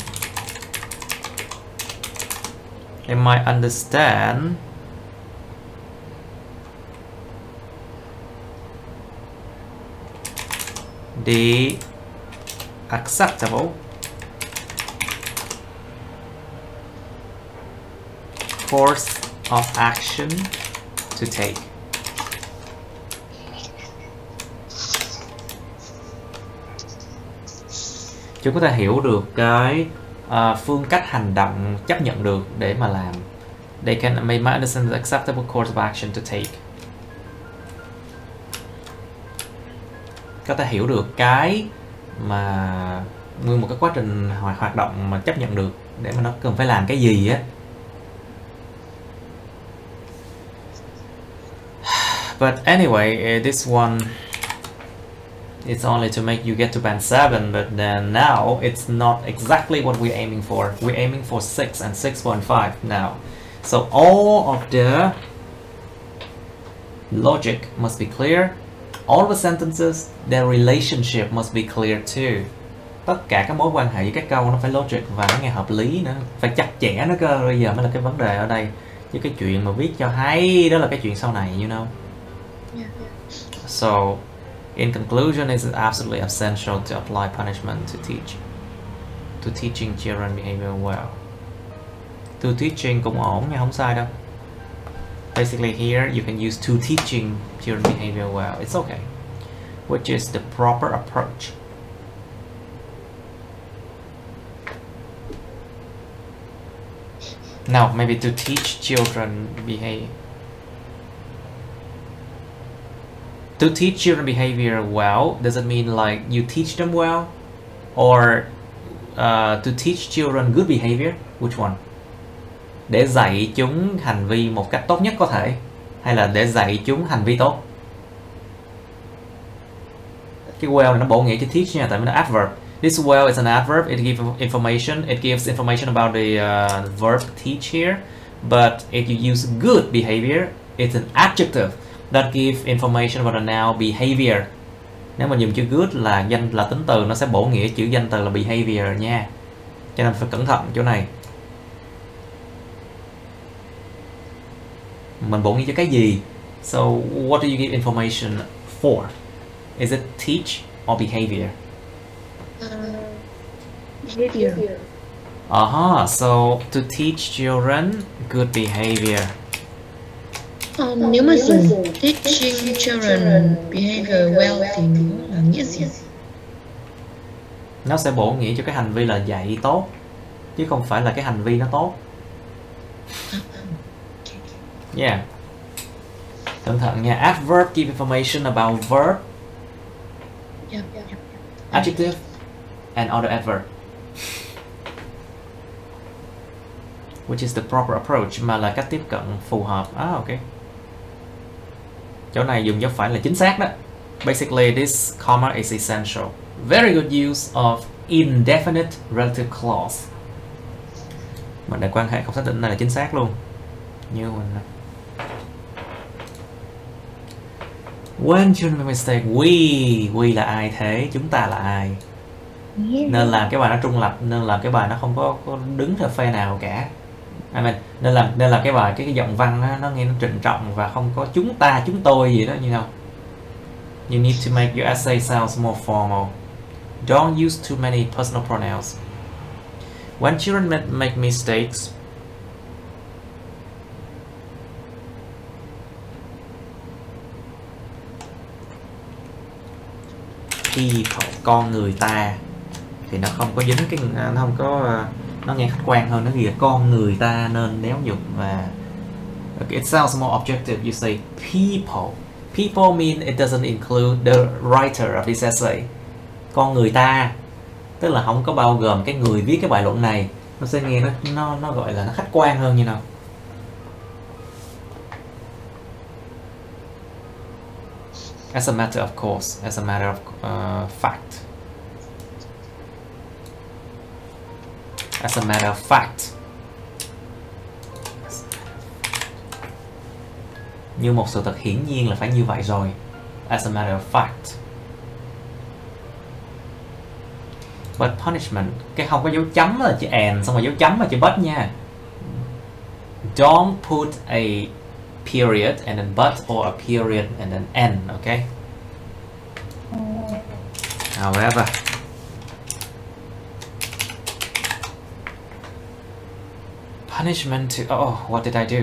They might understand the acceptable course of action to take. Chúng có thể hiểu được cái phương cách hành động chấp nhận được để mà làm. They may understand the acceptable course of action to take. Có thể hiểu được cái mà nguyên một cái quá trình hoạt động mà chấp nhận được để mà nó cần phải làm cái gì á. But anyway, this one it's only to make you get to band 7, but then now it's not exactly what we're aiming for. We're aiming for 6 and 6.5 now. So all of the logic must be clear. All the sentences, their relationship must be clear too. Tất cả các mối quan hệ với các câu nó phải logic và nó nghe hợp lý nữa, phải chặt chẽ nữa cơ. Bây giờ mới là cái vấn đề ở đây. Chứ cái chuyện mà viết cho hay đó là cái chuyện sau này, you know. So, in conclusion, it's absolutely essential to apply punishment to teaching children behavior well. To teaching cũng ổn nha, không sai đâu. Basically here you can use to teaching children behavior well. It's okay. Which is the proper approach. Now, maybe to teach children behavior. To teach children behavior well, does it mean like you teach them well? Or to teach children good behavior? Which one? Để dạy chúng hành vi một cách tốt nhất có thể, hay là để dạy chúng hành vi tốt? Cái well này nó bổ nghĩa cho teach nha, tại vì nó adverb. This well is an adverb. It gives information. It gives information about the verb teach here. But if you use good behavior, it's an adjective that gives information about the noun behavior. Nếu mà dùng chữ good là tính từ, nó sẽ bổ nghĩa chữ danh từ là behavior nha. Cho nên phải cẩn thận chỗ này. Mình bổ nghĩa cho cái gì? So what do you give information for? Is it teach or behavior? Behavior. So to teach children good behavior. Nếu mà dùng teaching children behavior well thì nó là nghĩa gì? Nó sẽ bổ nghĩa cho cái hành vi là dạy tốt, chứ không phải là cái hành vi nó tốt. Yeah. Cẩn thận nha. Adverb give information about verb, adjective, and other adverb. Which is the proper approach, mà là cách tiếp cận phù hợp. Ok. Chỗ này dùng dấu phẩy là chính xác đó. Basically, this comma is essential. Very good use of indefinite relative clause. Mình đã quan hệ không xác định này là chính xác luôn. Như mình. When children make mistake, we là ai thế? Chúng ta là ai? Nên là cái bài nó trung lập, nên là cái bài nó không có đứng theo phe nào cả. Nên là cái bài cái giọng văn đó, nó nghe nó trịnh trọng và không có chúng ta, chúng tôi gì đó, như nào. You need to make your essay sounds more formal. Don't use too many personal pronouns. When children make mistakes, people, con người ta, thì nó không có dính cái, nó không có, nó nghe khách quan hơn, nó ghi là con người ta nên đéo dụng. Và it sounds more objective. You say people. People mean it doesn't include the writer of this essay. Con người ta tức là không có bao gồm cái người viết cái bài luận này. Nó sẽ nghe nó gọi là nó khách quan hơn như nào. As a matter of course, as a matter of fact. As a matter of fact. Như một sự thật hiển nhiên là phải như vậy rồi. As a matter of fact. But punishment, cái không có dấu chấm là chữ and, xong rồi dấu chấm là chữ but nha. Don't put a period and then but, or a period and then and, okay? However, punishment to, what did I do?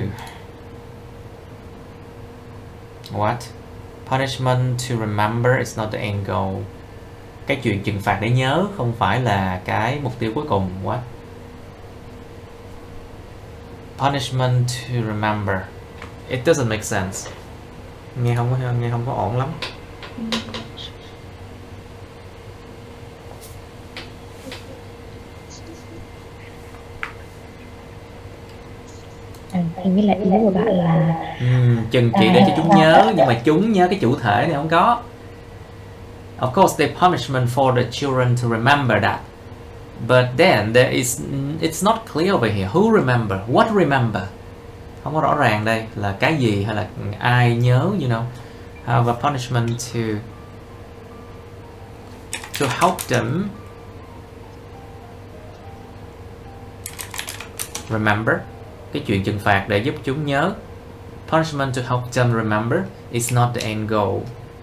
What? Punishment to remember is not the end goal. Cái chuyện trừng phạt để nhớ không phải là cái mục tiêu cuối cùng. What? Punishment to remember. It doesn't make sense. Nghe không có ổn lắm. Hình như là ý của bạn là chừng chỉ để cho chúng nhớ, nhưng mà chúng nhớ cái chủ thể này không có. Of course, the punishment for the children to remember that. But then it's not clear over here. Who remember? What remember? Không có rõ ràng đây là cái gì hay là ai nhớ, you know. Have a punishment to help them remember. Cái chuyện trừng phạt để giúp chúng nhớ. Punishment to help them remember is not the end goal.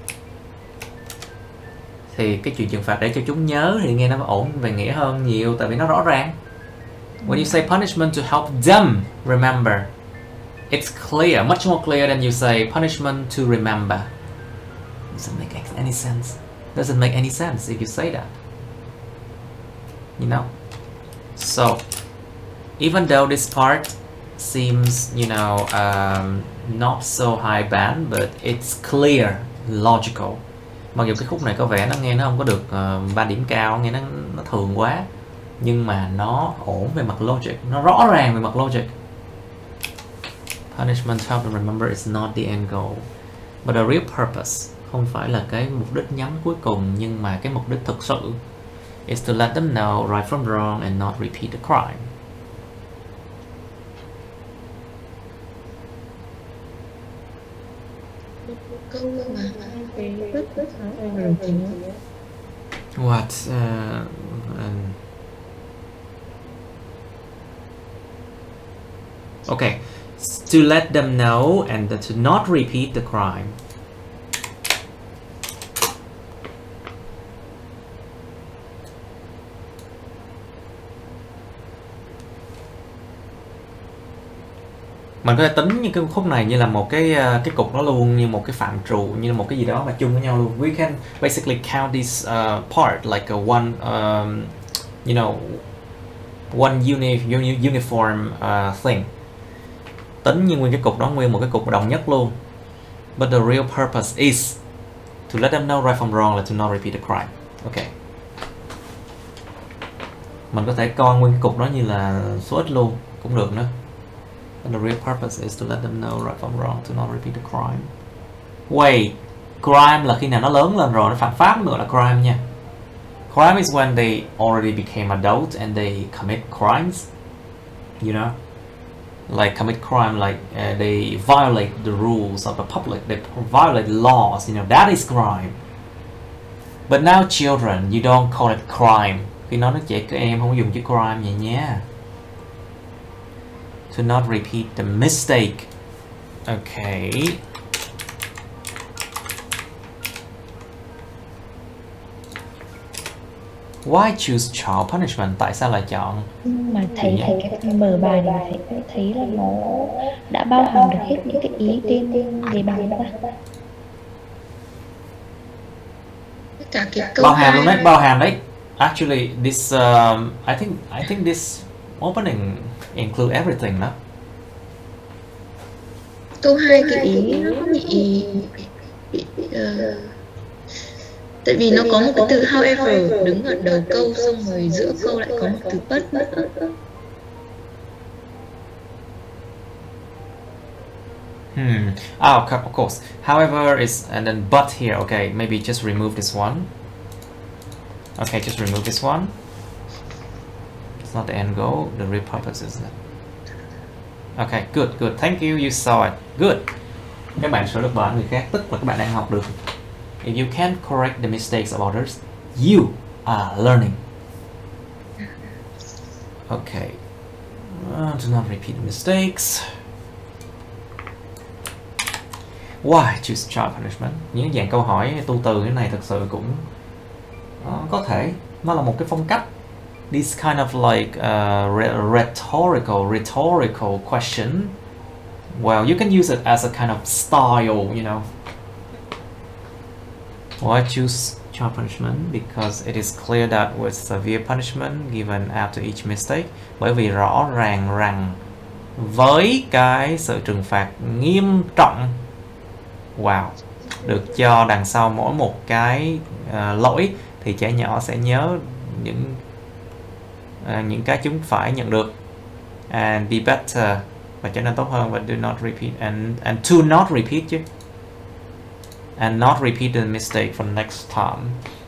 Thì cái chuyện trừng phạt để cho chúng nhớ thì nghe nó ổn về nghĩa hơn nhiều, tại vì nó rõ ràng. When you say punishment to help them remember, it's clear, much more clear than you say punishment to remember. Doesn't make any sense. Doesn't make any sense if you say that. You know? So, even though this part seems, you know, not so high band, but it's clear, logical. Mặc dù cái khúc này có vẻ nó nghe nó không có được 3 điểm cao, nghe nó thường quá, nhưng mà nó ổn về mặt logic, nó rõ ràng về mặt logic. Punishment help them remember is not the end goal, but the real purpose, không phải là cái mục đích nhắm cuối cùng, nhưng mà cái mục đích thực sự is to let them know right from wrong and not repeat the crime. What? Okay, to let them know and to not repeat the crime. Mình có thể tính những cái khúc này như là một cái cục nó luôn, như một cái phạm trụ, như một cái gì đó mà chung với nhau luôn. We can basically count this part like a one, you know, one uniform thing. Tính như nguyên cái cục đó, nguyên một cái cục đồng nhất luôn. But the real purpose is to let them know right from wrong, là to not repeat the crime. Okay. Mình có thể coi nguyên cái cục đó như là số ít luôn cũng được nữa. And the real purpose is to let them know right from wrong, to not repeat the crime. Wait, crime là khi nào nó lớn lên rồi, nó phạm pháp nữa là crime nha. Crime is when they already became adult and they commit crimes. You know, like commit crime, like they violate the rules of the public, they violate laws. You know, that is crime. But now children, you don't call it crime. Khi nói trẻ em không dùng chữ crime vậy nha. To not repeat the mistake. Okay. Why choose child punishment? Tại sao lại chọn? Nhưng mà thấy cái mở bài này phải thấy là nó đã bao hàm được hết những cái ý trên đề bài đó. Cả cái câu Bao hàm luôn đấy, bao hàm đấy. Actually, this I think this opening include everything đó. Câu 2 cái ý nó bị tại vì nó có một cái từ however đứng ở đầu câu, xong rồi giữa câu lại có một từ but nữa. Of course. However is and then but here. Okay, maybe just remove this one. Okay, just remove this one. It's not the end goal. The real purpose is that. Okay, good. Thank you. You saw it. Good. Các bạn sửa được bài người khác, tức là các bạn đang học được. If you can't correct the mistakes of others, you are learning. Okay. Do not repeat the mistakes. Why choose child punishment? Những dạng câu hỏi tu từ thế này thật sự cũng có thể nó là một cái phong cách. This kind of like rhetorical question. Well, you can use it as a kind of style, you know. Why choose child punishment? Because it is clear that with severe punishment given after each mistake. Bởi vì rõ ràng rằng với cái sự trừng phạt nghiêm trọng, wow, được cho đằng sau mỗi một cái lỗi thì trẻ nhỏ sẽ nhớ những cái chúng phải nhận được, and be better, và trở nên tốt hơn, và do not repeat and to not repeat chứ, and not repeat the mistake for next time.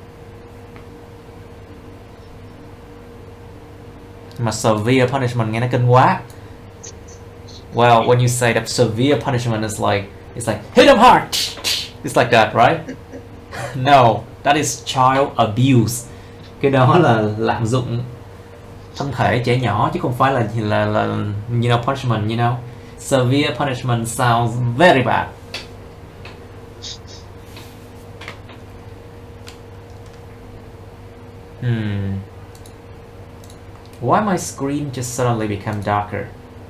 Mà severe punishment nghe nó kinh quá. Well, when you say that severe punishment is like, it's like hit him hard. It's like that, right? No, that is child abuse. Cái đó là lạm dụng thân thể trẻ nhỏ chứ không phải là you know, punishment, you know. Severe punishment sounds very bad. Why my screen just suddenly became darker?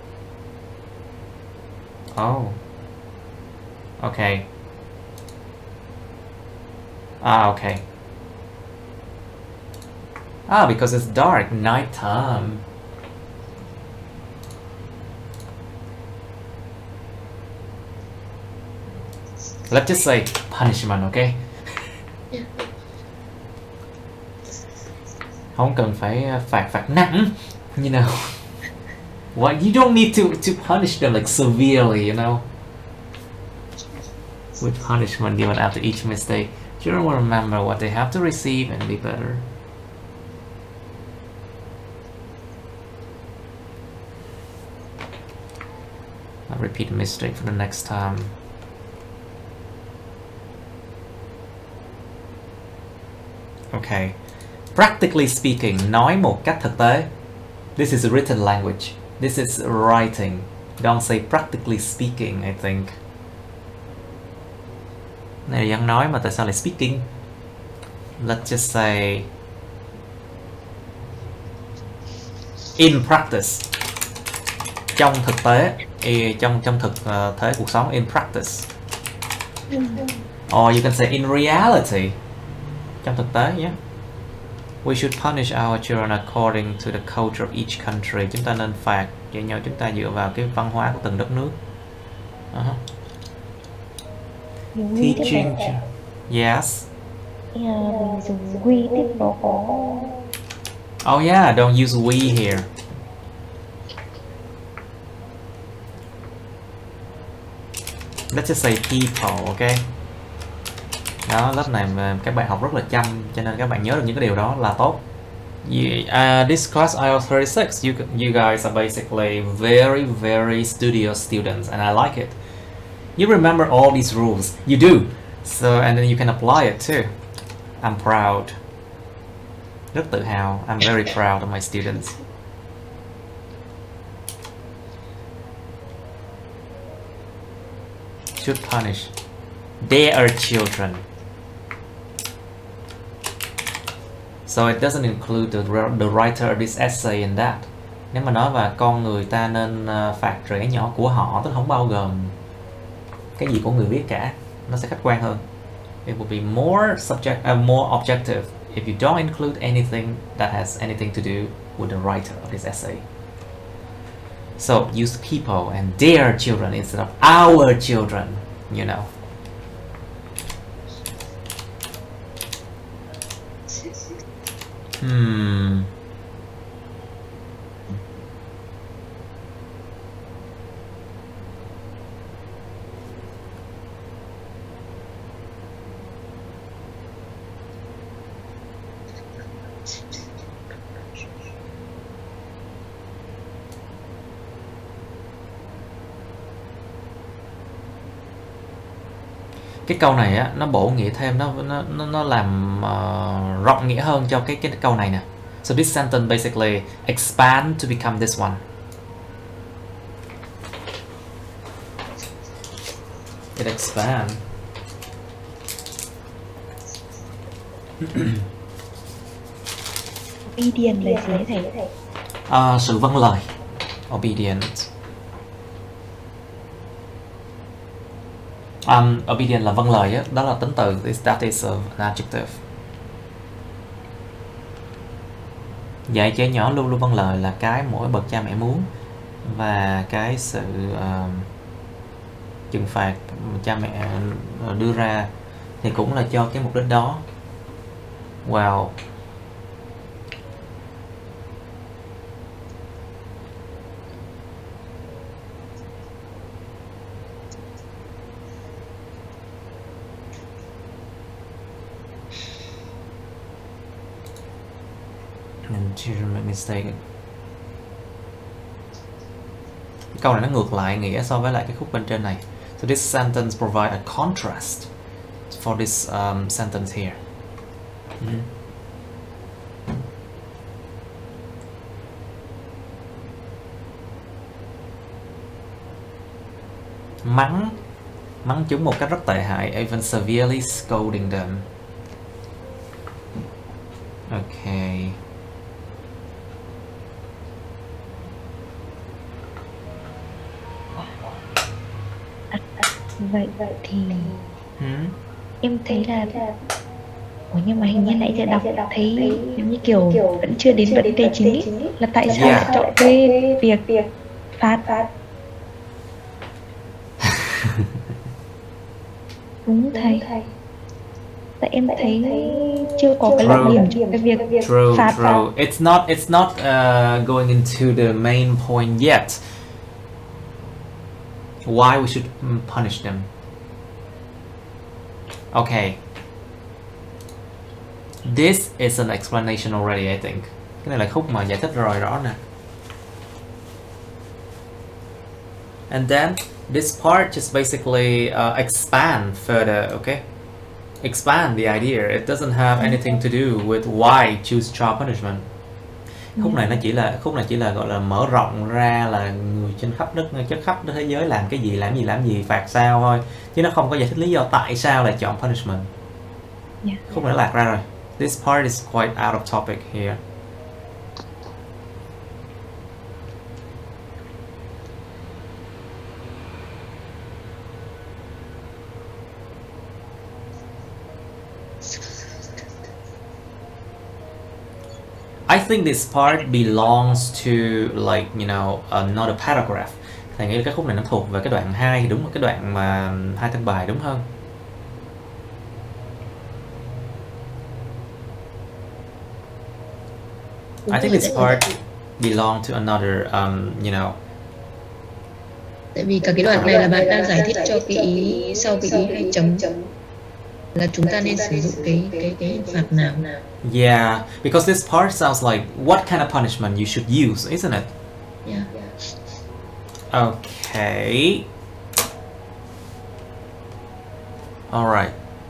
Oh. Okay. Okay. Because it's dark, night time. Let's just say punishment, okay? Yeah. Không cần phải phạt nặng, you know. What, you don't need to punish them like severely, you know. With punishment given after each mistake, children will remember what they have to receive and be better. I'll repeat the mistake for the next time. Okay. Practically speaking, nói một cách thực tế. This is written language. This is writing. Don't say practically speaking, I think. Này là dân nói mà tại sao lại speaking? Let's just say in practice. Trong thực tế, trong thực tế cuộc sống, in practice. Or you can say in reality. Trong thực tế, yeah. We should punish our children according to the culture of each country. Chúng ta nên phạt dạy nhau chúng ta dựa vào cái văn hóa của từng đất nước. Teaching. Yes. Mình dùng we tiếp nó có. Oh yeah, don't use we here. Let's just say people, okay? Đó, lớp này mà các bạn học rất là chăm cho nên các bạn nhớ được những cái điều đó là tốt. This class IELTS 36, you guys are basically very, very studious students and I like it. You remember all these rules. You do. So, and then you can apply it too. I'm proud. Rất tự hào. I'm very proud of my students. Should punish their children. So it doesn't include the writer of this essay in that. Nếu mà nói và con người ta nên phạt trẻ nhỏ của họ, tức không bao gồm cái gì của người viết cả, nó sẽ khách quan hơn. It will be more objective if you don't include anything that has anything to do with the writer of this essay. So use people and their children instead of our children, you know. Cái câu này á, nó bổ nghĩa thêm, nó làm rộng nghĩa hơn cho cái câu này nè. So this sentence basically expand to become this one. It expand. Obedient là gì thầy? Sự vâng lời. Obedient. Obedient là vâng lời á, đó là tính từ. That is an adjective. Dạy trẻ nhỏ luôn luôn vâng lời là cái mỗi bậc cha mẹ muốn, và cái sự trừng phạt cha mẹ đưa ra thì cũng là cho cái mục đích đó. Wow. And children make mistake. Câu này nó ngược lại nghĩa so với lại cái khúc bên trên này. So this sentence provide a contrast for this sentence here. Mắng chúng một cách rất tệ hại, even severely scolding them. Okay. Vậy thì em thấy là nhưng mà hình như nãy giờ đọc thấy giống như kiểu vẫn chưa đến vấn đề chính ý, là tại sao lại chọn cái việc phạt. Đúng thầy. Tại em thấy chưa có cái luận điểm cho cái việc phạt. True. It's not going into the main point yet. Why we should punish them? Okay. This is an explanation already, I think. Cái này là khúc mà giải thích rồi rõ nè. And then this part just basically expand further, okay? Expand the idea. It doesn't have anything to do with why choose child punishment. Khúc này chỉ là gọi là mở rộng ra là người trên khắp thế giới làm gì phạt sao thôi, chứ nó không có giải thích lý do tại sao lại chọn punishment. Khúc này nó lạc ra rồi. This part is quite out of topic here. I think this part belongs to like, you know, another paragraph. Thầy nghĩ là cái khúc này nó thuộc về cái đoạn 2 thì đúng là cái đoạn mà 2 thân bài đúng hơn. I think this part belong to another, you know. Tại vì cả cái đoạn này là bạn đang giải thích cho cái ý sau cái ý 2 chấm là chúng ta nên sử dụng cái hình phạt nào. Yeah, because this part sounds like what kind of punishment you should use, isn't it? Yeah. Okay. All right.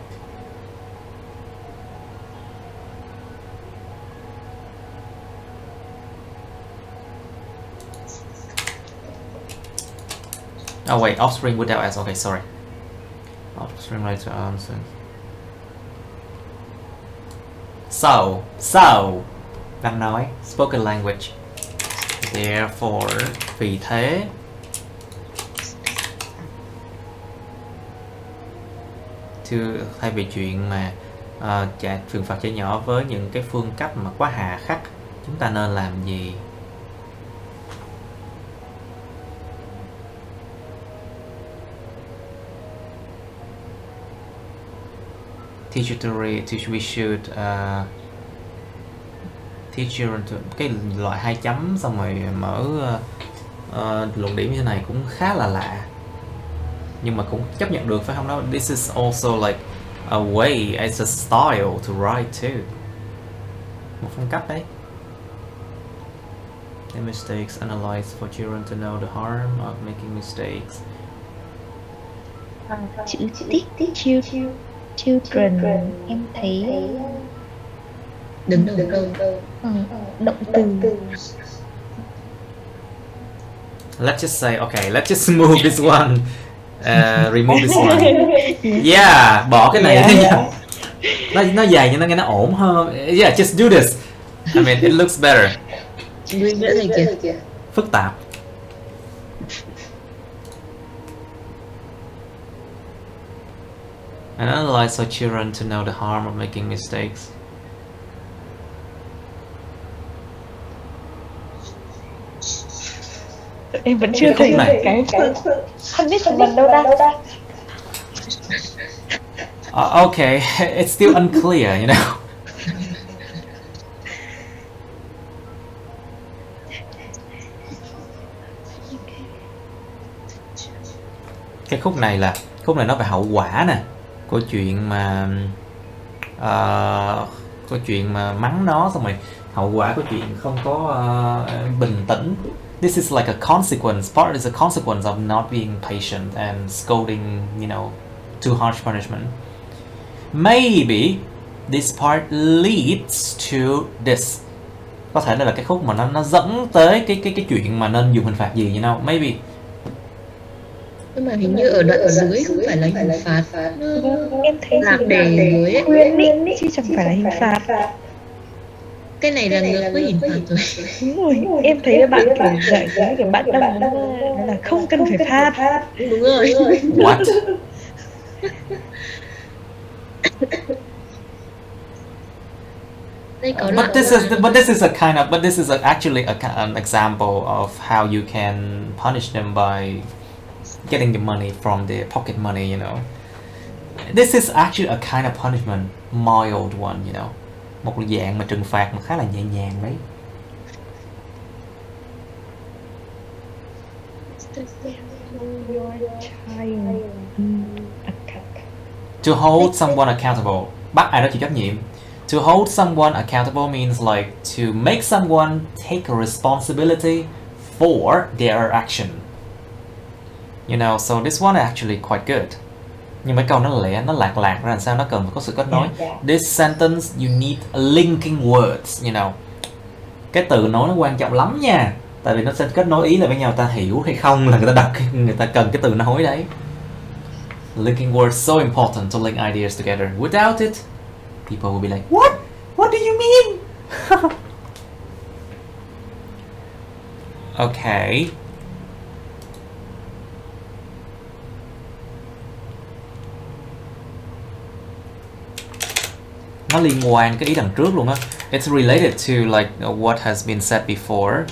Oh wait, offspring without s. Okay, sorry. Offspring later answer. So, đang nói spoken language. Therefore, vì thế. Thay vì chuyện mà trừng phạt trẻ nhỏ với những cái phương cách mà quá hà khắc, chúng ta nên làm gì? We should teach children to, cái loại 2 chấm xong rồi mở luận điểm như thế này cũng khá là lạ, nhưng mà cũng chấp nhận được phải không đó? This is also like a way, it's a style to write too, một phong cách đấy. The mistakes, analyze for children to know the harm of making mistakes. Chữ children em thấy đứng đầu động từ. Let's just say, okay, let's just move this one, remove this one. Yeah, bỏ cái này nó dài nhưng nó nghe nó ổn hơn. Yeah, just do this. I mean, it looks better. Phức tạp. And analyze for children to know the harm of making mistakes. Em vẫn chưa thấy cái punishment đâu ta. Okay, it's still unclear, you know. Cái khúc này nó về hậu quả nè, câu chuyện mà mắng nó xong rồi hậu quả của chuyện không có bình tĩnh. This is like a consequence. Part is a consequence of not being patient and scolding, you know, too harsh punishment. Maybe this part leads to this. Có thể là cái khúc mà nó dẫn tới cái chuyện mà nên dùng hình phạt gì, you know, maybe. Nhưng mà hình như ở đoạn dưới không phải là hình phạt, Em thấy lạc gì đề dưới ấy. khuyên ý, chứ chẳng phải là hình phạt. Cái này là ngược với hình phạt rồi. Đúng rồi, em thấy là bạn kiểu dạy cái kiểu bạn đang muốn là không cần phải phạt. Đúng rồi. What? Đây có But this is actually an example of how you can punish them by getting the money from their pocket money, you know. This is actually a kind of punishment, mild one, you know. Một dạng mà trừng phạt mà khá là nhẹ nhàng đấy. To hold someone accountable. Bắt ai đó chịu trách nhiệm. To hold someone accountable means like to make someone take a responsibility for their action. You know, so this one is actually quite good. Nhưng mấy câu nó lẻ, nó lạc ra làm sao, nó cần phải có sự kết nối. This sentence you need linking words, you know. Cái từ nối nó quan trọng lắm nha. Tại vì nó sẽ kết nối ý là với nhau, ta hiểu hay không là người ta cần cái từ nối đấy. Linking words so important to link ideas together. Without it, people will be like, what? What do you mean? Okay. Nó liên quan cái ý đằng trước luôn á. It's related to like what has been said before.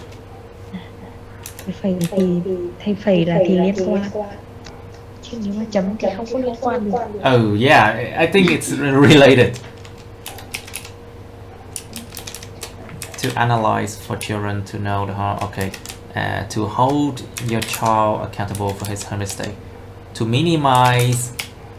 Thay phẩy là thì liên quan. Chứ nếu mà chấm thì không có liên quan được. Oh yeah, I think it's related. To analyze for children to know the harm. Okay. To hold your child accountable for his or her mistake. To minimize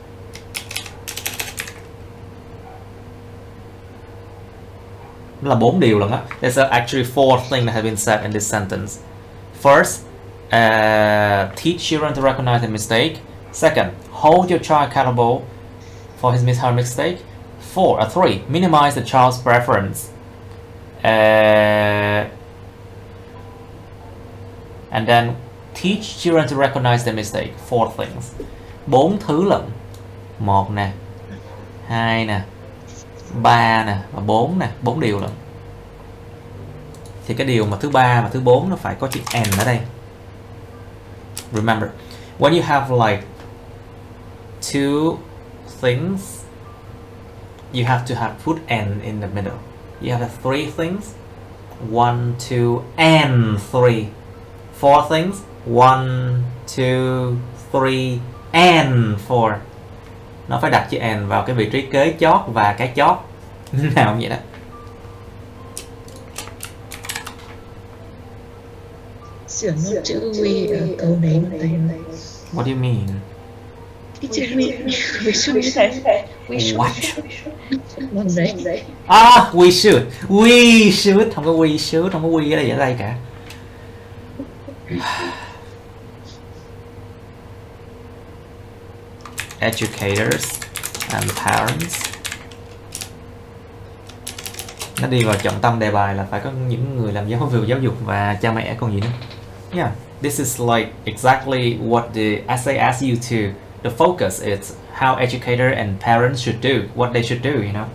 là 4 điều lần á. There's actually 4 things that have been said in this sentence. First, teach children to recognize their mistake. Second, hold your child accountable for his or her mistake. 3, minimize the child's preference. And then teach children to recognize their mistake. 4 things. 4 thứ lận. 1 nè, 2 nè, 3 nè và 4 nè, 4 điều lận. Thì cái điều mà thứ 3 và thứ 4 nó phải có chữ and ở đây. Remember, when you have like 2 things, you have to have put and in the middle. You have 3 things, 1, 2, and 3. 4 things, 1, 2, 3, and 4. Nó phải đặt chữ and vào cái vị trí kế chót và cái chót. Nào vậy đó. Sửa nốt chữ we ở câu đấy một tay. What do you mean? Cái chữ we should. What? Vâng đấy. Ah, we should. We should. Không có we should, không có we ở đây cả. Educators and parents. Nó đi vào trọng tâm đề bài là phải có những người làm giáo dục và cha mẹ, còn gì nữa. Yeah, this is like exactly what the essay asks you to. The focus is how educator and parents should do, what they should do, you know.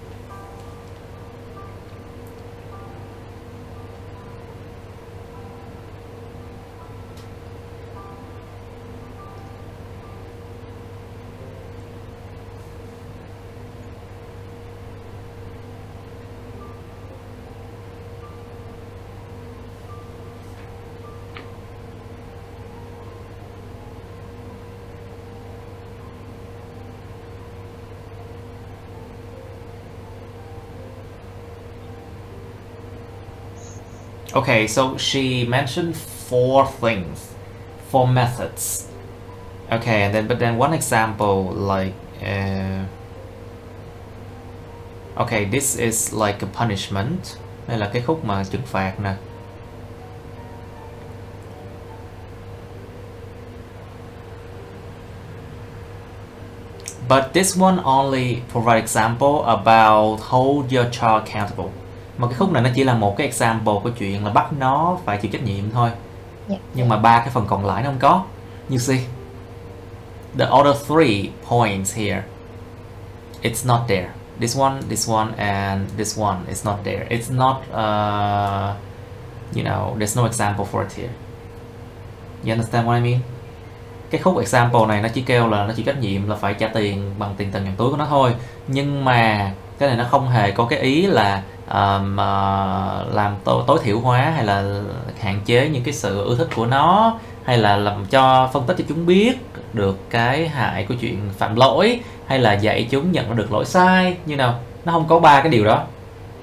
Okay, so she mentioned 4 things, 4 methods. Okay, and then but then one example like okay, this is like a punishment. Đây là cái khúc mà trừng phạt nè. But this one only provide example about hold your child accountable. Mà cái khúc này nó chỉ là một cái example của chuyện là bắt nó phải chịu trách nhiệm thôi. Nhưng mà ba cái phần còn lại nó không có. You see, the other 3 points here, it's not there. This one, and this one is not there. It's not, you know, there's no example for it here. You understand what I mean? Cái khúc example này nó chỉ kêu là nó chịu trách nhiệm là phải trả tiền bằng tiền từ nhận túi của nó thôi. Nhưng mà cái này nó không hề có cái ý là làm tối thiểu hóa hay là hạn chế những cái sự ưa thích của nó, hay là làm cho phân tích cho chúng biết được cái hại của chuyện phạm lỗi, hay là dạy chúng nhận ra được lỗi sai, như nào. Nó không có ba cái điều đó.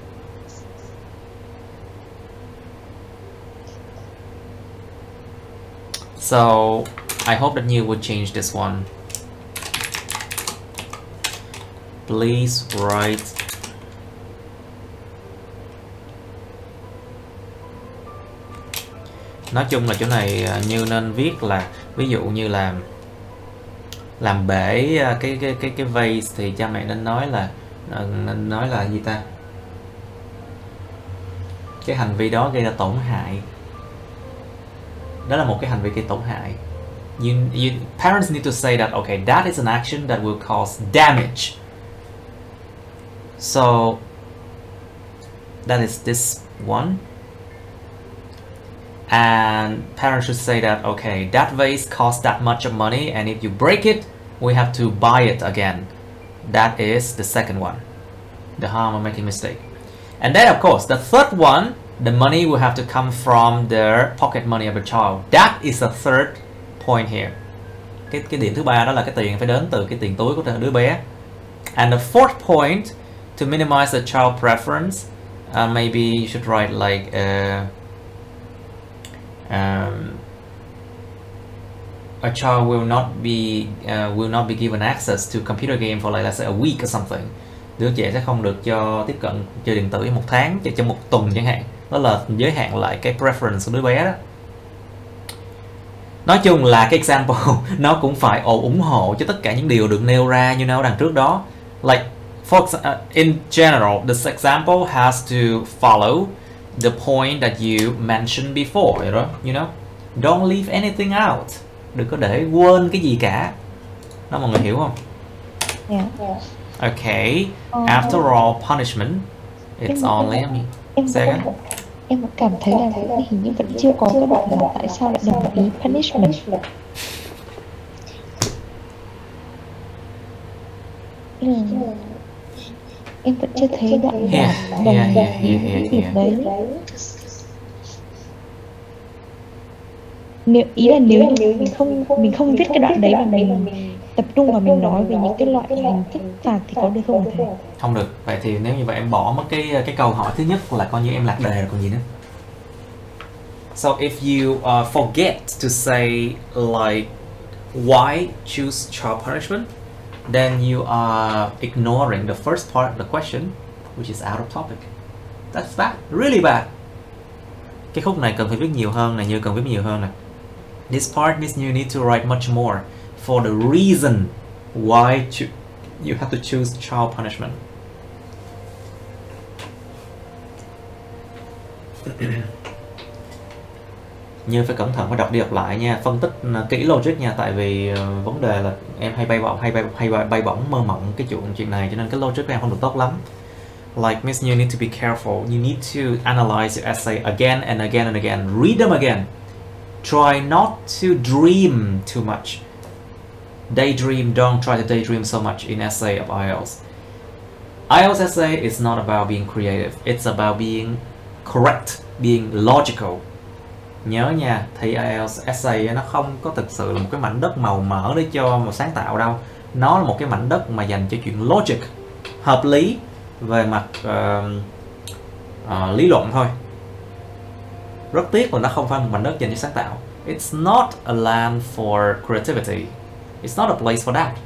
So I hope that you will change this one. Please write nói chung là chỗ này như nên viết là ví dụ như là làm bể cái vase thì cha mẹ nên nói là gì ta, cái hành vi đó gây ra tổn hại, đó là một cái hành vi gây tổn hại. Parents need to say that okay, that is an action that will cause damage. So that is this one. And parents should say that okay, that vase costs that much of money, and if you break it, we have to buy it again. That is the second one, the harm of making mistake. And then of course the third one, the money will have to come from the pocket money of the child. That is the third point here. Cái điểm thứ ba đó là cái tiền phải đến từ cái tiền túi của đứa bé. And the fourth point, to minimize the child preference, maybe you should write like a child will not be given access to computer game for like let's say a week or something. Đứa trẻ sẽ không được cho tiếp cận chơi điện tử một tháng, cho một tuần chẳng hạn. Đó là giới hạn lại cái preference của đứa bé đó. Nói chung là cái example nó cũng phải ủng hộ cho tất cả những điều được nêu ra như nào đằng trước đó. Like in general, this example has to follow the point that you mentioned before, you know? Don't leave anything out. Đừng có để quên cái gì cả. Đó mọi người hiểu không? Yeah. Okay. After all punishment, it's only em vẫn cảm thấy là hình như vẫn chưa có cái đoạn là tại sao lại đồng ý punishment. Em vẫn chưa thấy đoạn là đồng ý cái việc đấy. Nếu như mình không viết cái đoạn đấy mà mình tập trung vào mình nói về những cái loại hình thức phạt thì có được không hả thầy? Không được. Vậy thì nếu như vậy em bỏ mất cái câu hỏi thứ nhất là coi như em lạc đề rồi còn gì nữa. So if you forget to say like why choose child punishment, then you are ignoring the first part of the question, which is out of topic. That's bad, really bad. Cái khúc này cần phải viết nhiều hơn này, như cần viết nhiều hơn này. This part means you need to write much more for the reason why you have to choose child punishment. Như phải cẩn thận, phải đọc đi đọc lại nha, phân tích kỹ logic nha, tại vì vấn đề là em hay bay bổng mơ mộng cái chuyện này, cho nên cái logic của em không được tốt lắm. Like means you need to be careful. You need to analyze your essay again and again and again. Read them again. Try not to dream too much. Daydream, don't try to daydream so much in essay of IELTS. IELTS essay is not about being creative. It's about being correct, being logical. Nhớ nha, thì IELTS essay nó không có thực sự là một cái mảnh đất màu mỡ để cho một sáng tạo đâu. Nó là một cái mảnh đất mà dành cho chuyện logic, hợp lý về mặt lý luận thôi. Rất tiếc là nó không phải một mảnh đất dành cho sáng tạo. It's not a land for creativity. It's not a place for that,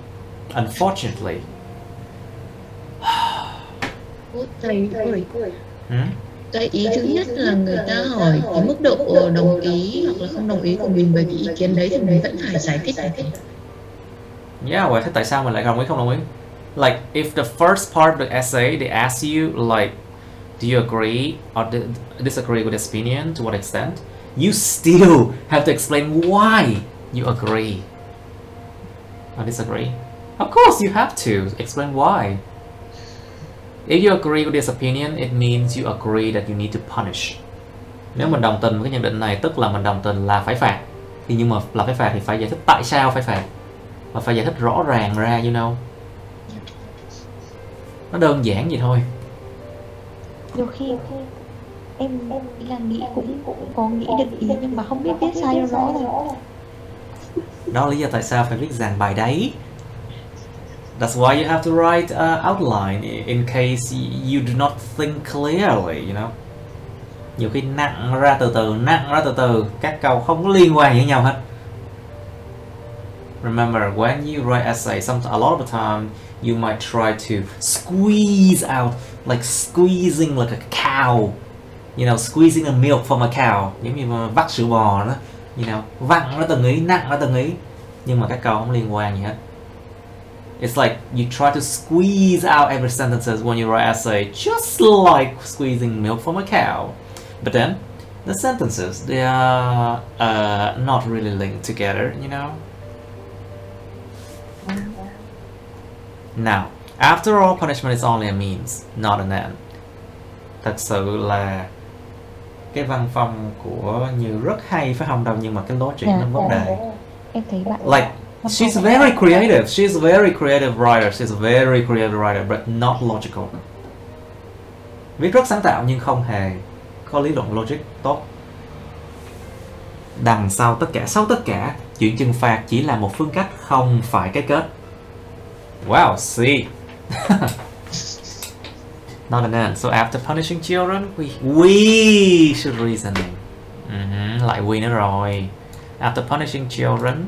unfortunately. Thầy ơi, Cái ý thứ nhất là người ta hỏi cái mức độ đồng ý hoặc là không đồng ý của mình với cái ý kiến đấy thì mình vẫn phải giải thích. Yeah, vậy thế tại sao mình lại đồng ý không đồng ý? Like if the first part of the essay they ask you like do you agree or disagree with this opinion to what extent, you still have to explain why you agree or disagree. Of course you have to explain why. If you agree with this opinion, it means you agree that you need to punish. Nếu mình đồng tình với cái nhận định này, tức là mình đồng tình là phải phạt. Thì nhưng mà là phải phạt thì phải giải thích tại sao phải phạt. Và phải giải thích rõ ràng ra, you know. Nó đơn giản vậy thôi. Nhiều khi em là nghĩ cũng có nghĩ được ý nhưng mà không biết viết sao cho rõ rồi. Đó là lý do tại sao phải viết dàn bài đấy. That's why you have to write outline in case you do not think clearly, you know. Nhiều khi nặng ra từ từ, các câu không có liên quan với nhau hết. Remember, when you write essay, a lot of the time you might try to squeeze out, like squeezing like a cow, you know, squeezing the milk from a cow, giống như mà vắt sữa bò đó, you know, vặn nó từng ý, nặng nó từng ý, nhưng mà các câu không liên quan gì hết. It's like you try to squeeze out every sentences when you write essay, just like squeezing milk from a cow. But then, the sentences, they are not really linked together, you know. Now, after all, punishment is only a means, not an end. Thật sự là cái văn phong của Như rất hay phải không đâu, nhưng mà cái logic nó vấn đề. Em thấy bạn Like, she's very creative. She's a very creative writer. She's a very creative writer, but not logical. Viết rất sáng tạo nhưng không hề có lý luận logic tốt. Đằng sau tất cả, chuyện trừng phạt chỉ là một phương cách, không phải cái kết. Wow, see. Not an end. So after punishing children, we should reasoning. Lại we nữa rồi. After punishing children,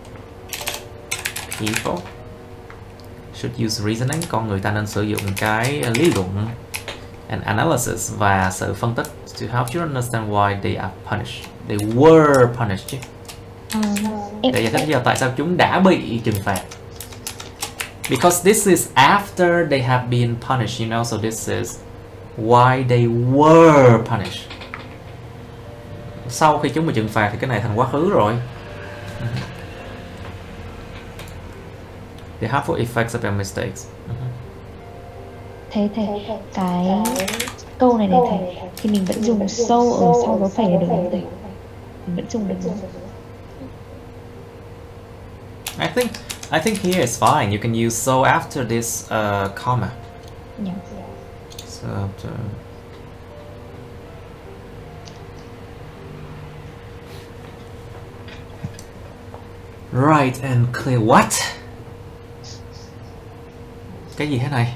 people should use reasoning. Con người ta nên sử dụng cái lý luận and analysis và sự phân tích to help you understand why they are punished. They were punished chứ. Để giải thích lý do tại sao chúng đã bị trừng phạt. Because this is after they have been punished, you know, so this is why they were punished. Sau khi chúng bị trừng phạt thì cái này thành quá khứ rồi. The harmful effects of their mistakes. Thầy, cái câu này thầy, thì mình vẫn dùng so ở sau có phải là được không thầy? Mình vẫn dùng được không? I think here is fine. You can use so after this comma. Yeah. So after. Right and clear. What? Cái gì thế này?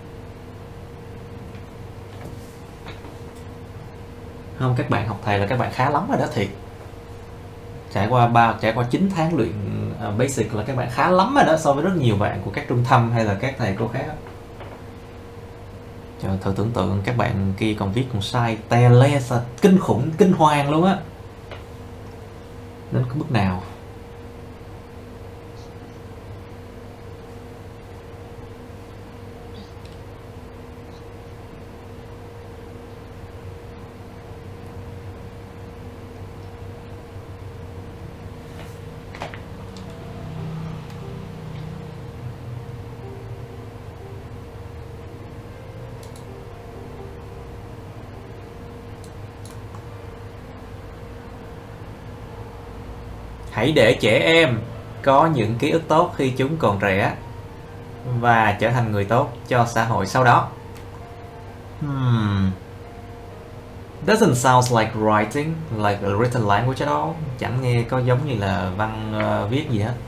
Không, các bạn học thầy là các bạn khá lắm rồi đó thiệt. Trải qua 9 tháng luyện basic là các bạn khá lắm rồi đó, so với rất nhiều bạn của các trung tâm hay là các thầy cô khác. Trời, thử tưởng tượng các bạn kia còn viết còn sai tè le kinh khủng, kinh hoàng luôn á. Đến cái bước nào? Hãy để trẻ em có những ký ức tốt khi chúng còn trẻ và trở thành người tốt cho xã hội sau đó. Doesn't sound like writing, like a written language at all. Chẳng nghe có giống như là văn viết gì hết.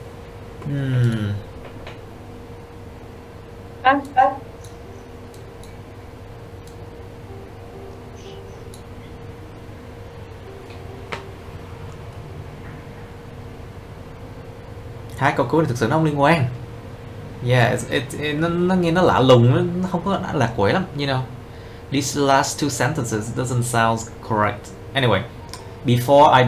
Hai câu cuối này thực sự nó không liên quan. Yeah, nó nghe nó lạ lùng, nó không có lạc quẻ lắm, you know. These last two sentences doesn't sound correct. Anyway, before I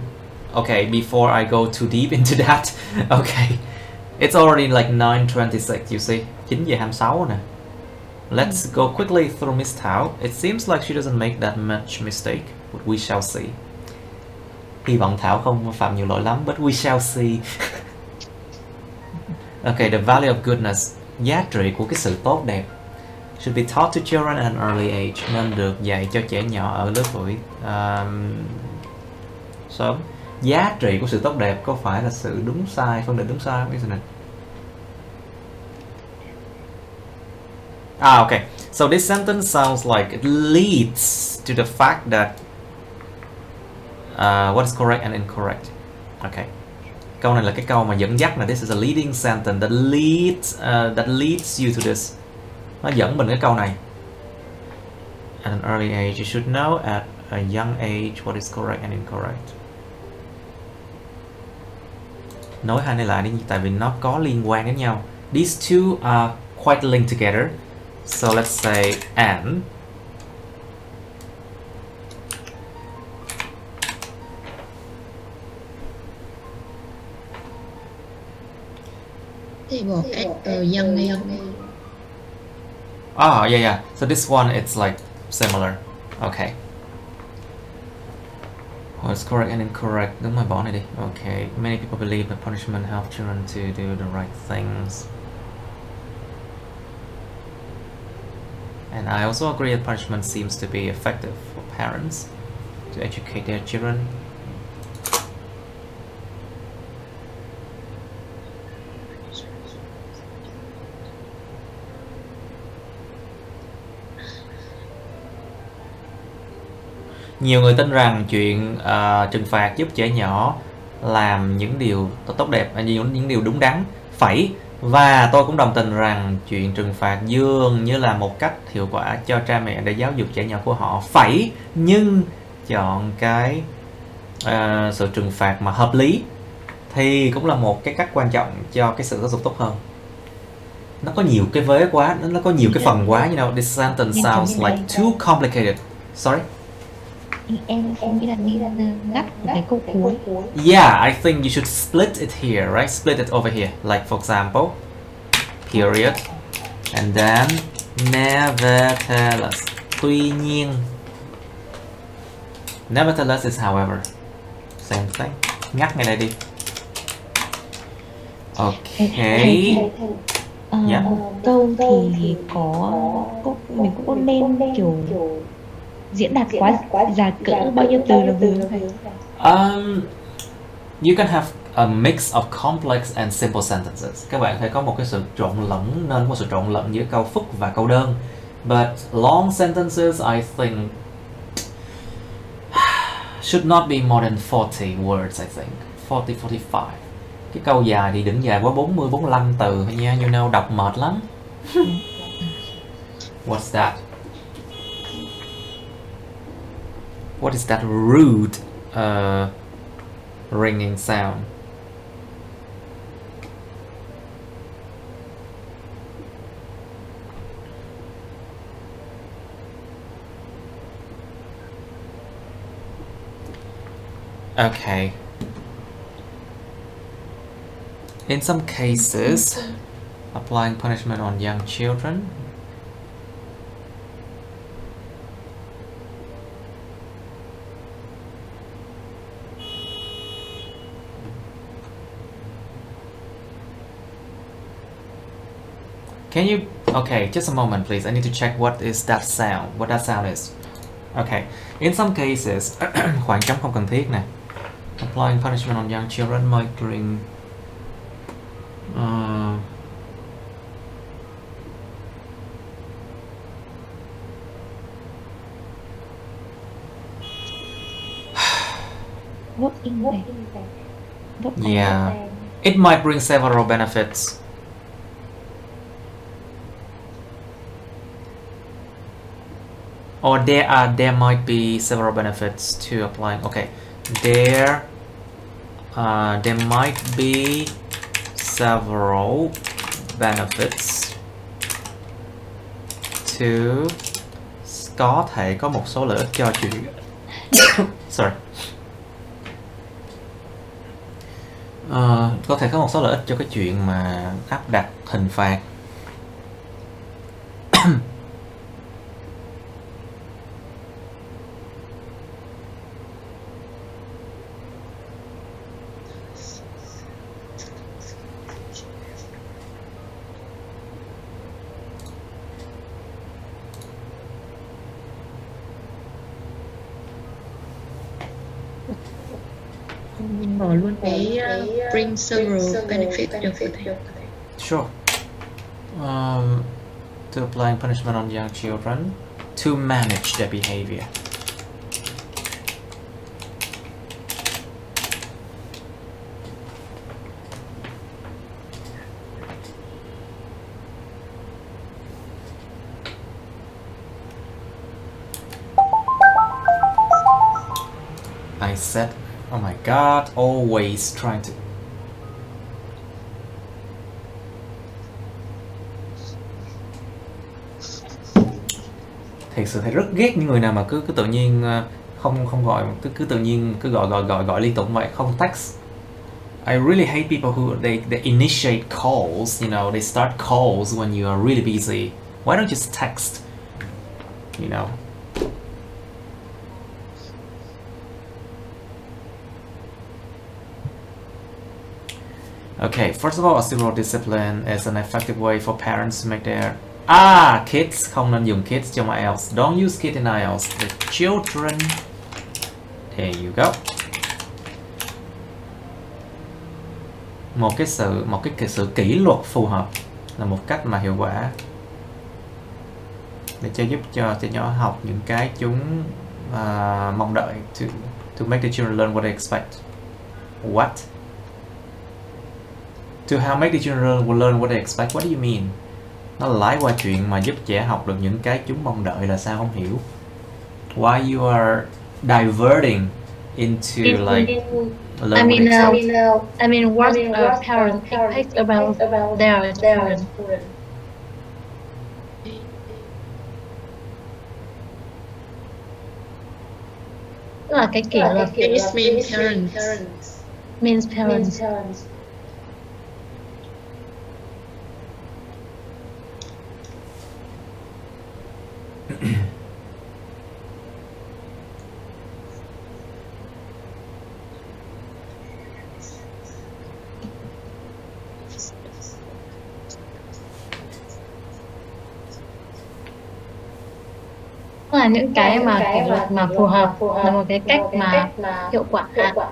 go too deep into that, okay, it's already like 9:26, you see, 9:26 nè. Let's go quickly through Miss Thảo. It seems like she doesn't make that much mistake, but we shall see. Hy vọng Thảo không phạm nhiều lỗi lắm, but we shall see. Okay, the value of goodness, giá trị của cái sự tốt đẹp, should be taught to children at an early age, nên được dạy cho trẻ nhỏ ở lứa tuổi sớm. Giá trị của sự tốt đẹp có phải là sự đúng sai, phân định đúng sai không, isn't it? Okay. So this sentence sounds like it leads to the fact that what is correct and incorrect. Okay. Câu này là cái câu mà dẫn dắt, là this is a leading sentence that leads you to this. Nó dẫn mình cái câu này. At an early age, you should know at a young age what is correct and incorrect. Nối hai này lại đi, tại vì nó có liên quan đến nhau. These two are quite linked together. So let's say and. Thì bỏ young age. Oh, yeah. So this one, it's like similar. Okay. What's correct and incorrect? Đúng rồi, bỏ này đi. Okay. Many people believe that punishment helps children to do the right things. And I also agree that punishment seems to be effective for parents to educate their children. Nhiều người tin rằng chuyện trừng phạt giúp trẻ nhỏ làm những điều tốt đẹp, những điều đúng đắn. Và tôi cũng đồng tình rằng chuyện trừng phạt dường như là một cách hiệu quả cho cha mẹ để giáo dục trẻ nhỏ của họ. Nhưng chọn cái sự trừng phạt mà hợp lý thì cũng là một cái cách quan trọng cho cái sự giáo dục tốt hơn. Nó có nhiều cái vế quá, nó có nhiều cái phần quá, you know, this sentence sounds like too complicated. Sorry. Em nghĩ là nên ngắt cái câu cuối. Yeah, I think you should split it here, right? Split it over here. Like for example, period, and then nevertheless. Tuy nhiên. Nevertheless is however. Same thing. Ngắt ngay đây đi. Okay. Yeah. Câu thì mình cũng có nên kiểu diễn đạt quá giả cỡ bao nhiêu từ là vừa thầy? You can have a mix of complex and simple sentences. Các bạn phải có một cái sự trộn lẫn, nên có một sự trộn lẫn giữa câu phức và câu đơn. But long sentences, I think, should not be more than 40 words, I think. 40, 45. Cái câu dài thì đừng dài quá 40, 45 từ thôi nha, you know, đọc mệt lắm. What's that? What is that rude ringing sound? Okay. In some cases, applying punishment on young children. Can you, okay, just a moment please, I need to check what is that sound, what that sound is. Okay, in some cases, khoảng trống không cần thiết nè. Applying punishment on young children might bring yeah, it might bring several benefits. Or there might be several benefits to applying. Okay, there might be several benefits to có thể có một số lợi ích cho chuyện sorry. Có thể có một số lợi ích cho cái chuyện mà áp đặt hình phạt. Mình bỏ luôn cái bring several benefit được có thể. Sure. To applying punishment on young children to manage their behavior. I said, oh my god, always trying to. Thiệt sự thấy rất ghét những người nào mà cứ tự nhiên không gọi, cứ tự nhiên cứ gọi liên tục vậy, không text. I really hate people who they initiate calls, you know, they start calls when you are really busy. Why don't you just text? You know. Okay, first of all, a zero discipline is an effective way for parents to make their kids, không nên dùng kids trong IELTS. Don't use kids in IELTS. The children. There you go. Một cái sự kỷ luật phù hợp là một cách mà hiệu quả để giúp cho trẻ nhỏ học những cái chúng mong đợi. To make the children learn what they expect. What? To make the children learn what they expect. What do you mean? Nó lái qua chuyện mà giúp trẻ học được những cái chúng mong đợi là sao, không hiểu. Why you are diverting into like learn I mean what a parent expects about their children. Tức là cái kỷ luật. It means parents. Means parents. Là những cái mà kỷ luật mà phù hợp là một cái cách mà hiệu quả.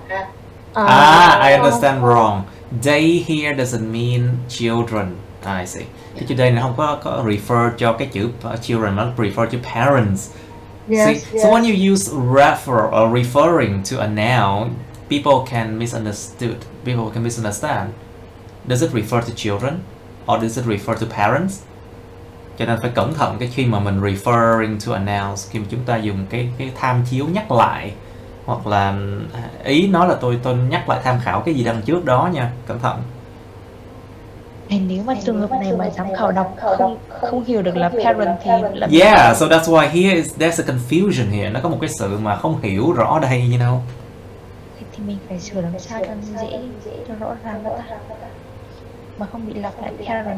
I understand wrong. They here doesn't mean children. I see. Cái chữ đây nó không có refer cho cái chữ children, nó refer to parents. Yes, See, so when you use refer or referring to a noun, people can misunderstand. Does it refer to children or does it refer to parents? Cho nên phải cẩn thận cái khi mà mình referring to a noun, khi mà chúng ta dùng cái tham chiếu nhắc lại, hoặc là ý nói là tôi nhắc lại tham khảo cái gì đằng trước đó nha, cẩn thận. Nếu mà trường hợp này mà giám khảo đọc không hiểu được là parent thì là yeah, so that's why there's a confusion here. Nó có một cái sự mà không hiểu rõ đây, you know. Thì mình phải sửa làm sao cho dễ, cho rõ ràng đó ta, mà không bị lặp lại parent.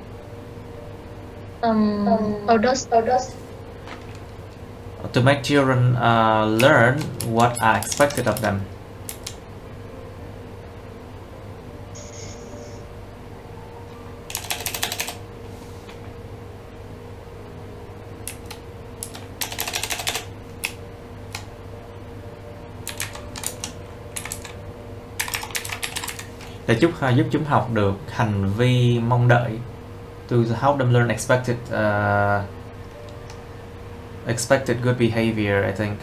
To make children learn what are expected of them. Để giúp chúng học được hành vi mong đợi. To help them learn expected good behavior, I think.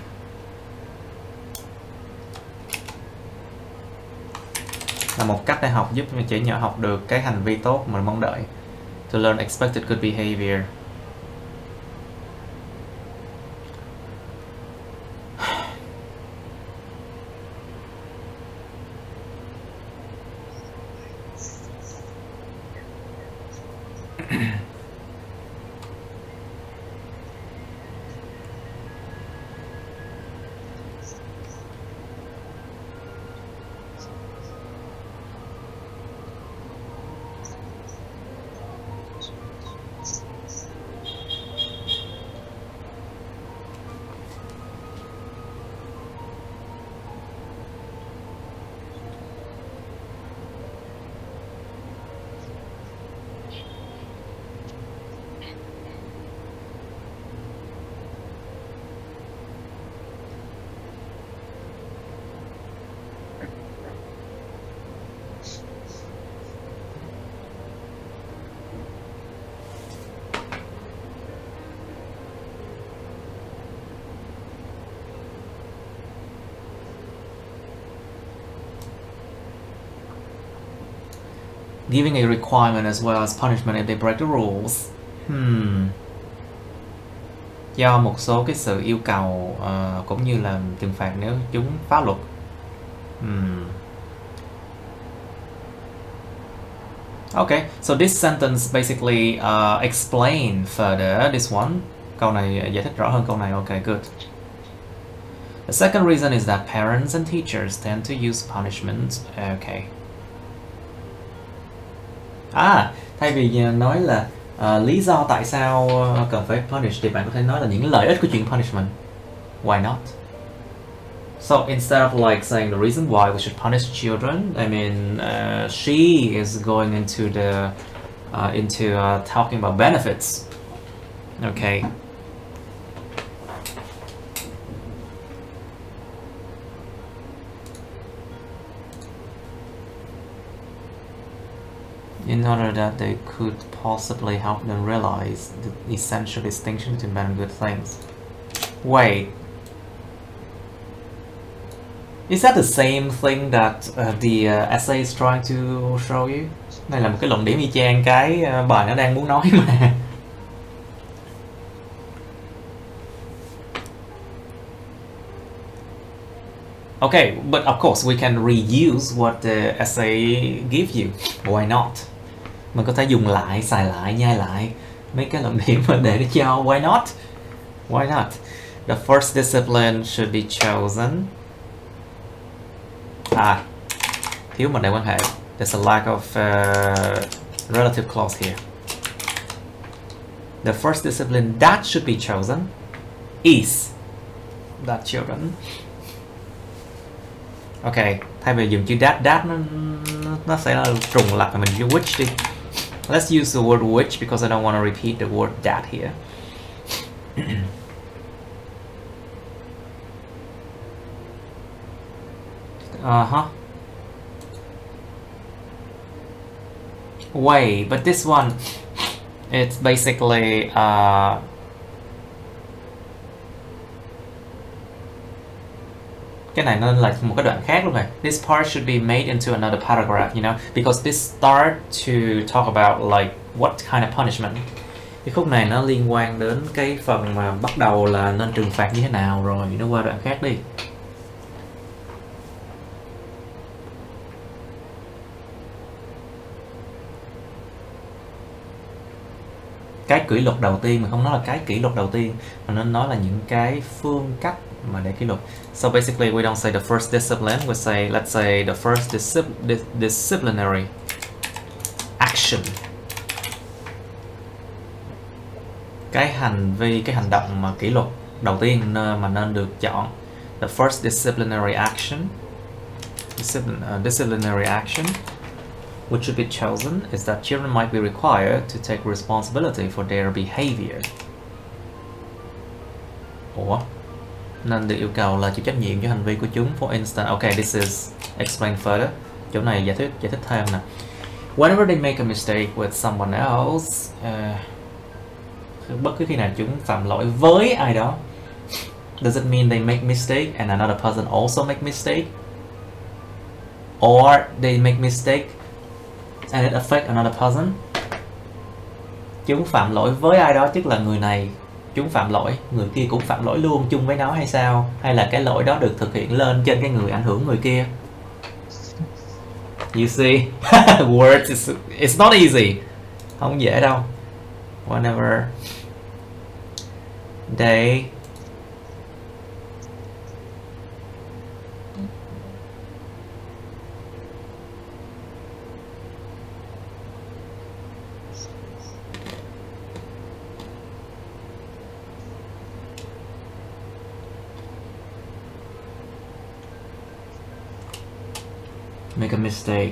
Là một cách để giúp trẻ nhỏ học được cái hành vi tốt mà mong đợi. To learn expected good behavior. giving a requirement as well as punishment if they break the rules. Do một số cái sự yêu cầu cũng như là trừng phạt nếu chúng phá luật. Okay, so this sentence basically explain further this one. Câu này giải thích rõ hơn câu này. Okay, good. The second reason is that parents and teachers tend to use punishment. Okay. Thay vì nói là lý do tại sao cần phải punish thì bạn có thể nói là những lợi ích của chuyện punishment. Why not? So instead of like saying the reason why we should punish children, I mean, she is going into the talking about benefits. Okay. In order that they could possibly help them realize the essential distinction between bad and good things. Wait. Is that the same thing that the essay is trying to show you? Đây là một cái luận điểm y chang cái bài nó đang muốn nói mà. Okay, but of course we can reuse what the essay gives you. Why not? Mình có thể dùng lại, xài lại, nhai lại mấy cái luận điểm mà để cho. Why not? Why not? The first discipline should be chosen. Thiếu mệnh đề quan hệ. There's a lack of relative clause here. The first discipline that should be chosen is that children. Okay, thay vì dùng chữ that nó sẽ là trùng lặp, mình dùng which đi. Let's use the word which because I don't want to repeat the word that here. Wait, but this one, it's basically cái này nên là một cái đoạn khác luôn này. This part should be made into another paragraph, you know, because this start to talk about like what kind of punishment. Cái khúc này nó liên quan đến cái phần mà bắt đầu là nên trừng phạt như thế nào rồi, nó qua đoạn khác đi. Cái kỷ luật đầu tiên mà không nói là cái kỷ luật đầu tiên, mà nên nói là những cái phương cách mà để kỷ luật. So basically we don't say the first discipline, we say, let's say the first disciplinary action. Cái hành vi, cái hành động mà kỷ luật đầu tiên mà nên được chọn. The first disciplinary action, disciplinary action which should be chosen is that children might be required to take responsibility for their behavior. Ủa? Nên được yêu cầu là chịu trách nhiệm cho hành vi của chúng. For instance, okay, this is explained further. Chỗ này giải thích thêm nè. Whenever they make a mistake with someone else, bất cứ khi nào chúng phạm lỗi với ai đó, does it mean they make mistake and another person also make mistake? Or they make mistake and it affect another person? Chúng phạm lỗi với ai đó, tức là người này chúng phạm lỗi, người kia cũng phạm lỗi luôn chung với nó hay sao? Hay là cái lỗi đó được thực hiện lên trên cái người ảnh hưởng người kia? You see, words it's not easy. Không dễ đâu. Whenever they make a mistake.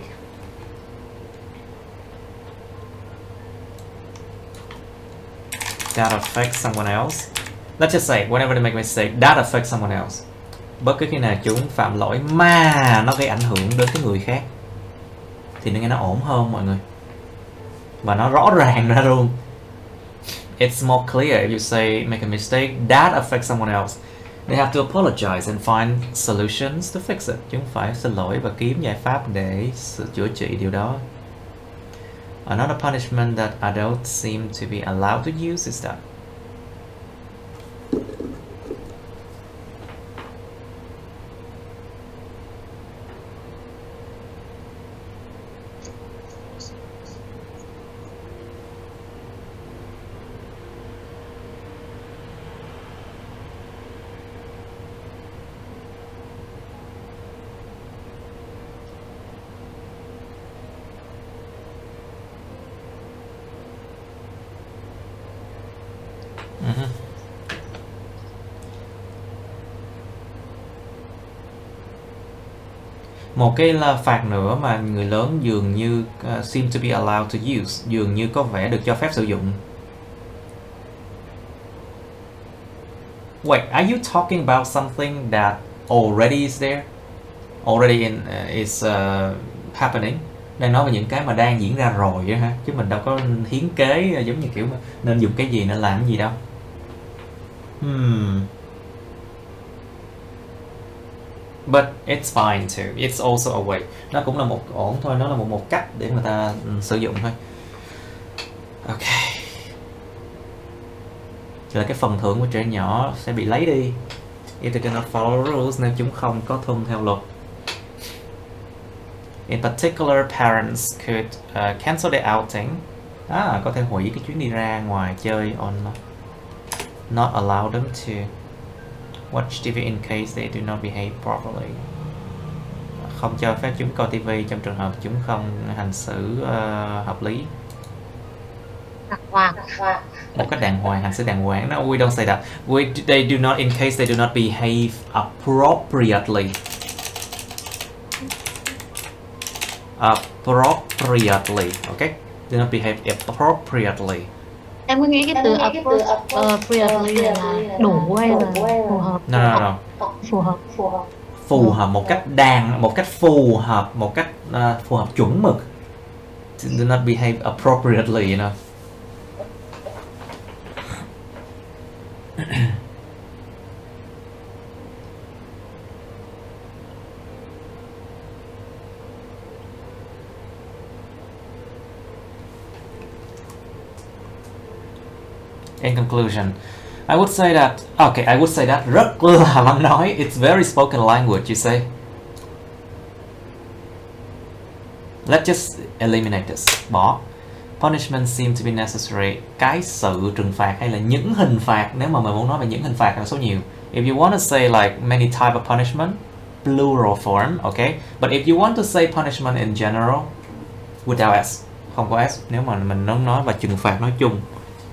That affects someone else. Let's just say, whenever they make a mistake, that affects someone else. Bất cứ khi nào chúng phạm lỗi mà nó gây ảnh hưởng đến cái người khác thì nó nghe nó ổn hơn mọi người. Và nó rõ ràng ra luôn. It's more clear if you say make a mistake that affects someone else. They have to apologize and find solutions to fix it. Chúng phải xin lỗi và kiếm giải pháp để chữa trị điều đó. Another punishment that adults seem to be allowed to use is that. Một cái là phạt nữa mà người lớn dường như seem to be allowed to use, dường như có vẻ được cho phép sử dụng. Wait, are you talking about something that already is there? Already is happening? Đang nói về những cái mà đang diễn ra rồi á ha, chứ mình đâu có hiến kế giống như kiểu nên dùng cái gì nên làm cái gì đâu. But it's fine too. It's also a way. Nó cũng là một ổn thôi, nó là một cách để người ta sử dụng thôi. Ok. Chỉ là cái phần thưởng của trẻ nhỏ sẽ bị lấy đi if they do not follow rules, nếu chúng không có tuân theo luật. In particular, parents could cancel their outing. Có thể hủy cái chuyến đi ra ngoài chơi on not allow them to watch TV in case they do not behave properly. Không cho phép chúng coi TV trong trường hợp chúng không hành xử hợp lý. Một cách đàng hoàng, hành xử đàng hoàng. No, we don't say that. They do not, in case they do not behave appropriately. Appropriately, okay? Do not behave appropriately. Em có nghĩ cái từ appropriately là đủ hay là phù hợp? No. Phù hợp một cách phù hợp, một cách phù hợp chuẩn mực. Do not behave appropriately, you know. In conclusion, I would say that rất là lắm nói. It's very spoken language, you say. Let's just eliminate this. Bỏ. Punishment seem to be necessary. Cái sự trừng phạt hay là những hình phạt, nếu mà mình muốn nói về những hình phạt là số nhiều. If you want to say like many type of punishment, plural form, okay? But if you want to say punishment in general, without S, không có S, nếu mà mình nói về trừng phạt nói chung.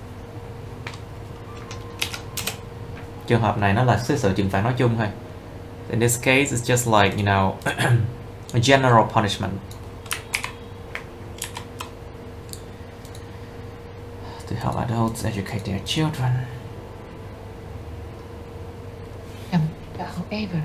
Trường hợp này nó là sự trừng phạt nói chung thôi. In this case, it's just like, you know, a general punishment. To help adults educate their children. However.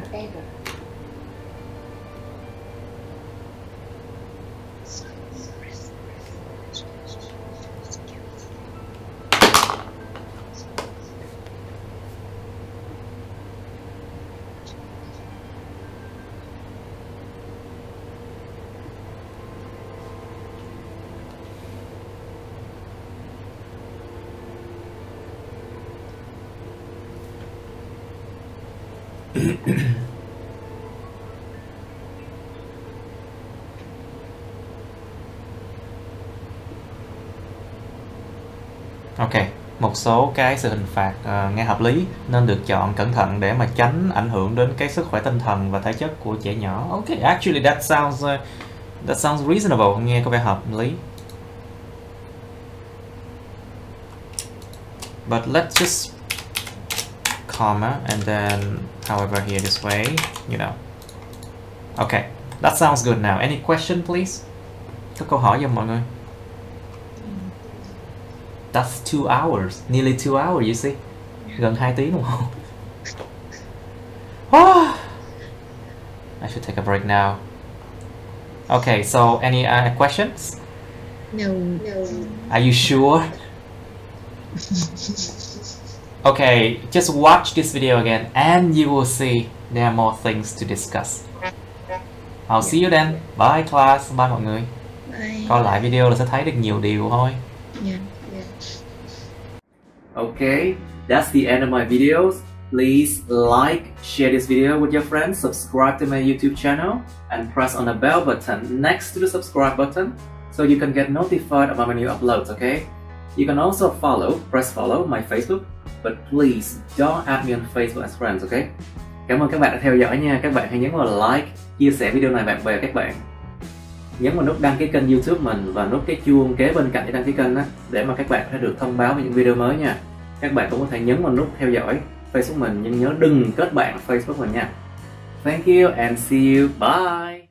Ok, một số cái sự hình phạt nghe hợp lý nên được chọn cẩn thận để mà tránh ảnh hưởng đến cái sức khỏe tinh thần và thể chất của trẻ nhỏ. Ok, actually that sounds reasonable, nghe có vẻ hợp lý. But let's just comma and then however here this way, you know. Okay, that sounds good now. Any question please? Có câu hỏi giùm mọi người. That's 2 hours, nearly 2 hours, you see. Gần 2 tiếng đồng hồ. I should take a break now. Okay, so any questions? No. Are you sure? Okay, just watch this video again and you will see there are more things to discuss. I'll see you then. Bye class, bye mọi người. Bye. Coi lại video là sẽ thấy được nhiều điều thôi. Yeah. Okay, that's the end of my videos. Please like, share this video with your friends, subscribe to my YouTube channel, and press on the bell button next to the subscribe button so you can get notified about my new uploads, okay? You can also press follow my Facebook, but please don't add me on Facebook as friends, okay? Cảm ơn các bạn đã theo dõi nha. Các bạn hãy nhấn vào like, chia sẻ video này bạn bè các bạn. Nhấn vào nút đăng ký kênh YouTube mình và nút cái chuông kế bên cạnh để đăng ký kênh á, để mà các bạn sẽ được thông báo về những video mới nha. Các bạn cũng có thể nhấn vào nút theo dõi Facebook mình, nhưng nhớ đừng kết bạn Facebook mình nha. Thank you and see you. Bye.